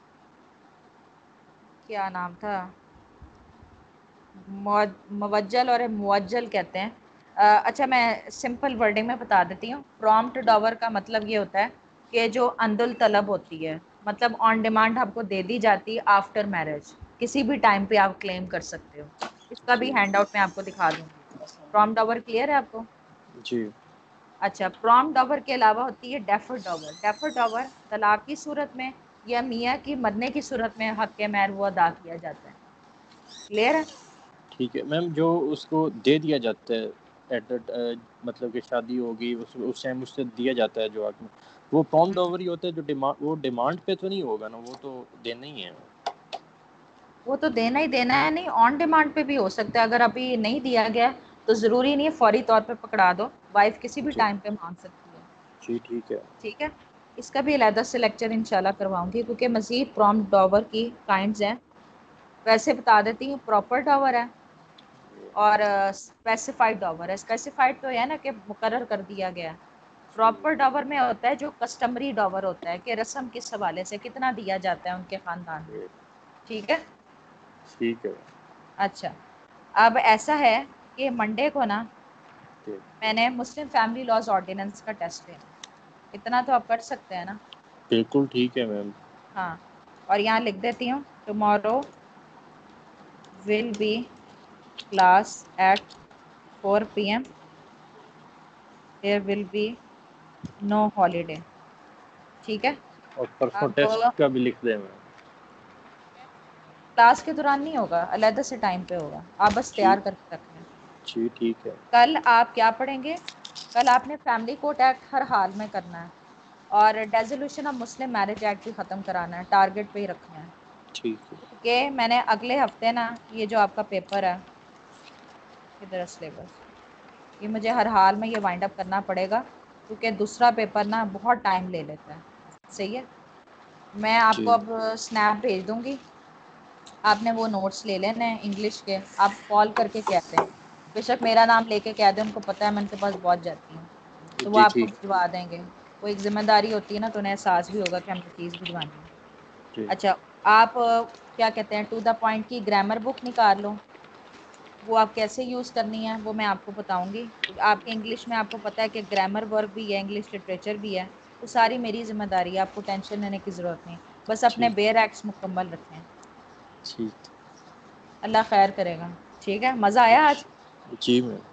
क्या नाम था? मुवज्जल और मुअज्जल कहते हैं. अच्छा मैं सिंपल वर्डिंग में बता देती हूँ. प्रॉम्प्ट डॉवर का मतलब ये होता है कि जो अंदुल तलब होती है, मतलब ऑन डिमांड आपको दे दी जाती है आफ्टर मैरिज, किसी भी टाइम पे आप क्लेम कर सकते हो. इसका भी जी. हैंड आउट में आपको दिखा दूंगी. प्रॉम्प्ट डॉवर क्लियर है आपको? जी. अच्छा. प्रॉम्प्ट डॉवर के अलावा होती है डेफर्ड डॉवर. डेफर्ड डॉवर तलाक की सूरत में या मियाँ की मरने की सूरत में हक़ महर वो अदा किया जाता है. क्लियर है? ठीक है मैम. जो उसको दे दिया जाता है मतलब कि शादी होगी उस टाइम उससे दिया जाता है जो आदमी, वो प्रॉम्प्ट ओवर ही होता है. जो वो डिमांड पे तो नहीं होगा ना, वो तो देना ही है. वो तो देना ही देना है. नहीं, ऑन डिमांड पे भी हो सकता है. अगर अभी नहीं दिया गया तो ज़रूरी नहीं है फौरी तौर पे पकड़ा दो. वाइफ किसी भी जी. टाइम पे मांग सकती है. जी ठीक है. ठीक है. इसका भी अलहदा से लेक्चर इंशाल्लाह करवाऊंगी, क्योंकि मज़ीद प्रॉम्प्ट डॉवर की काइंड्स हैं. वैसे बता देती हूँ. प्रॉपर डॉवर है और स्पेसिफाइड डॉवर है. स्पेसिफाइड तो है ना कि मुकर्रर कर दिया गया. प्रॉपर डॉवर में होता है जो कस्टमरी डॉवर होता है कि रस्म किस हवाले से कितना दिया जाता है उनके ख़ानदान में. ठीक है. ठीक है. अच्छा. अब ऐसा है कि मंडे को ना ठीक. मैंने मुस्लिम फैमिली लॉज ऑर्डिनेंस का टेस्ट लेना. इतना तो आप कर सकते हैं ना? बिल्कुल ठीक है मैम. हाँ. और यहाँ लिख देती हूँ. Tomorrow will be class at 4 PM. There will be no holiday. ठीक है. और परसों अब टेस्ट का भी लिख दें मैम. क्लास के दौरान नहीं होगा, अलग से टाइम पे होगा. आप बस जी. तैयार करके रख लें. जी ठीक है. कल आप क्या पढ़ेंगे? कल आपने फैमिली कोर्ट एक्ट हर हाल में करना है और dissolution of Muslim marriage act भी ख़त्म कराना है. टारगेट पे ही रखना है. ठीक है. क्योंकि मैंने अगले हफ्ते ना ये जो आपका पेपर है, किधर है सिलेबस, ये मुझे हर हाल में ये वाइंड अप करना पड़ेगा, क्योंकि दूसरा पेपर ना बहुत टाइम ले लेता है. सही है. मैं जी. आपको अब स्नैप भेज दूंगी. आपने वो नोट्स ले लेने हैं इंग्लिश के. आप कॉल करके कहते हैं, बेशक मेरा नाम लेके कह दें, उनको पता है मैं उनके पास पहुंच जाती हूँ, तो वो जी आपको ठीक. भिजवा देंगे. वो एक जिम्मेदारी होती है ना, तो उन्हें एहसास भी होगा कि हमने चीज़ भिजवानी है. जी. अच्छा. आप क्या कहते हैं, टू द पॉइंट की ग्रामर बुक निकाल लो. वो आप कैसे यूज़ करनी है वो मैं आपको बताऊंगी. आपके इंग्लिश में आपको पता है कि ग्रामर वर्क भी है, इंग्लिश लिटरेचर भी है. وہ ساری میری ذمہ داری ہے، آپ کو ٹینشن لینے کی ضرورت نہیں، بس اپنے ٹھیک بیئر ایکٹس مکمل رکھیں، ٹھیک اللہ خیر کرے گا. ٹھیک ہے، مزہ آیا آج؟ جی میم.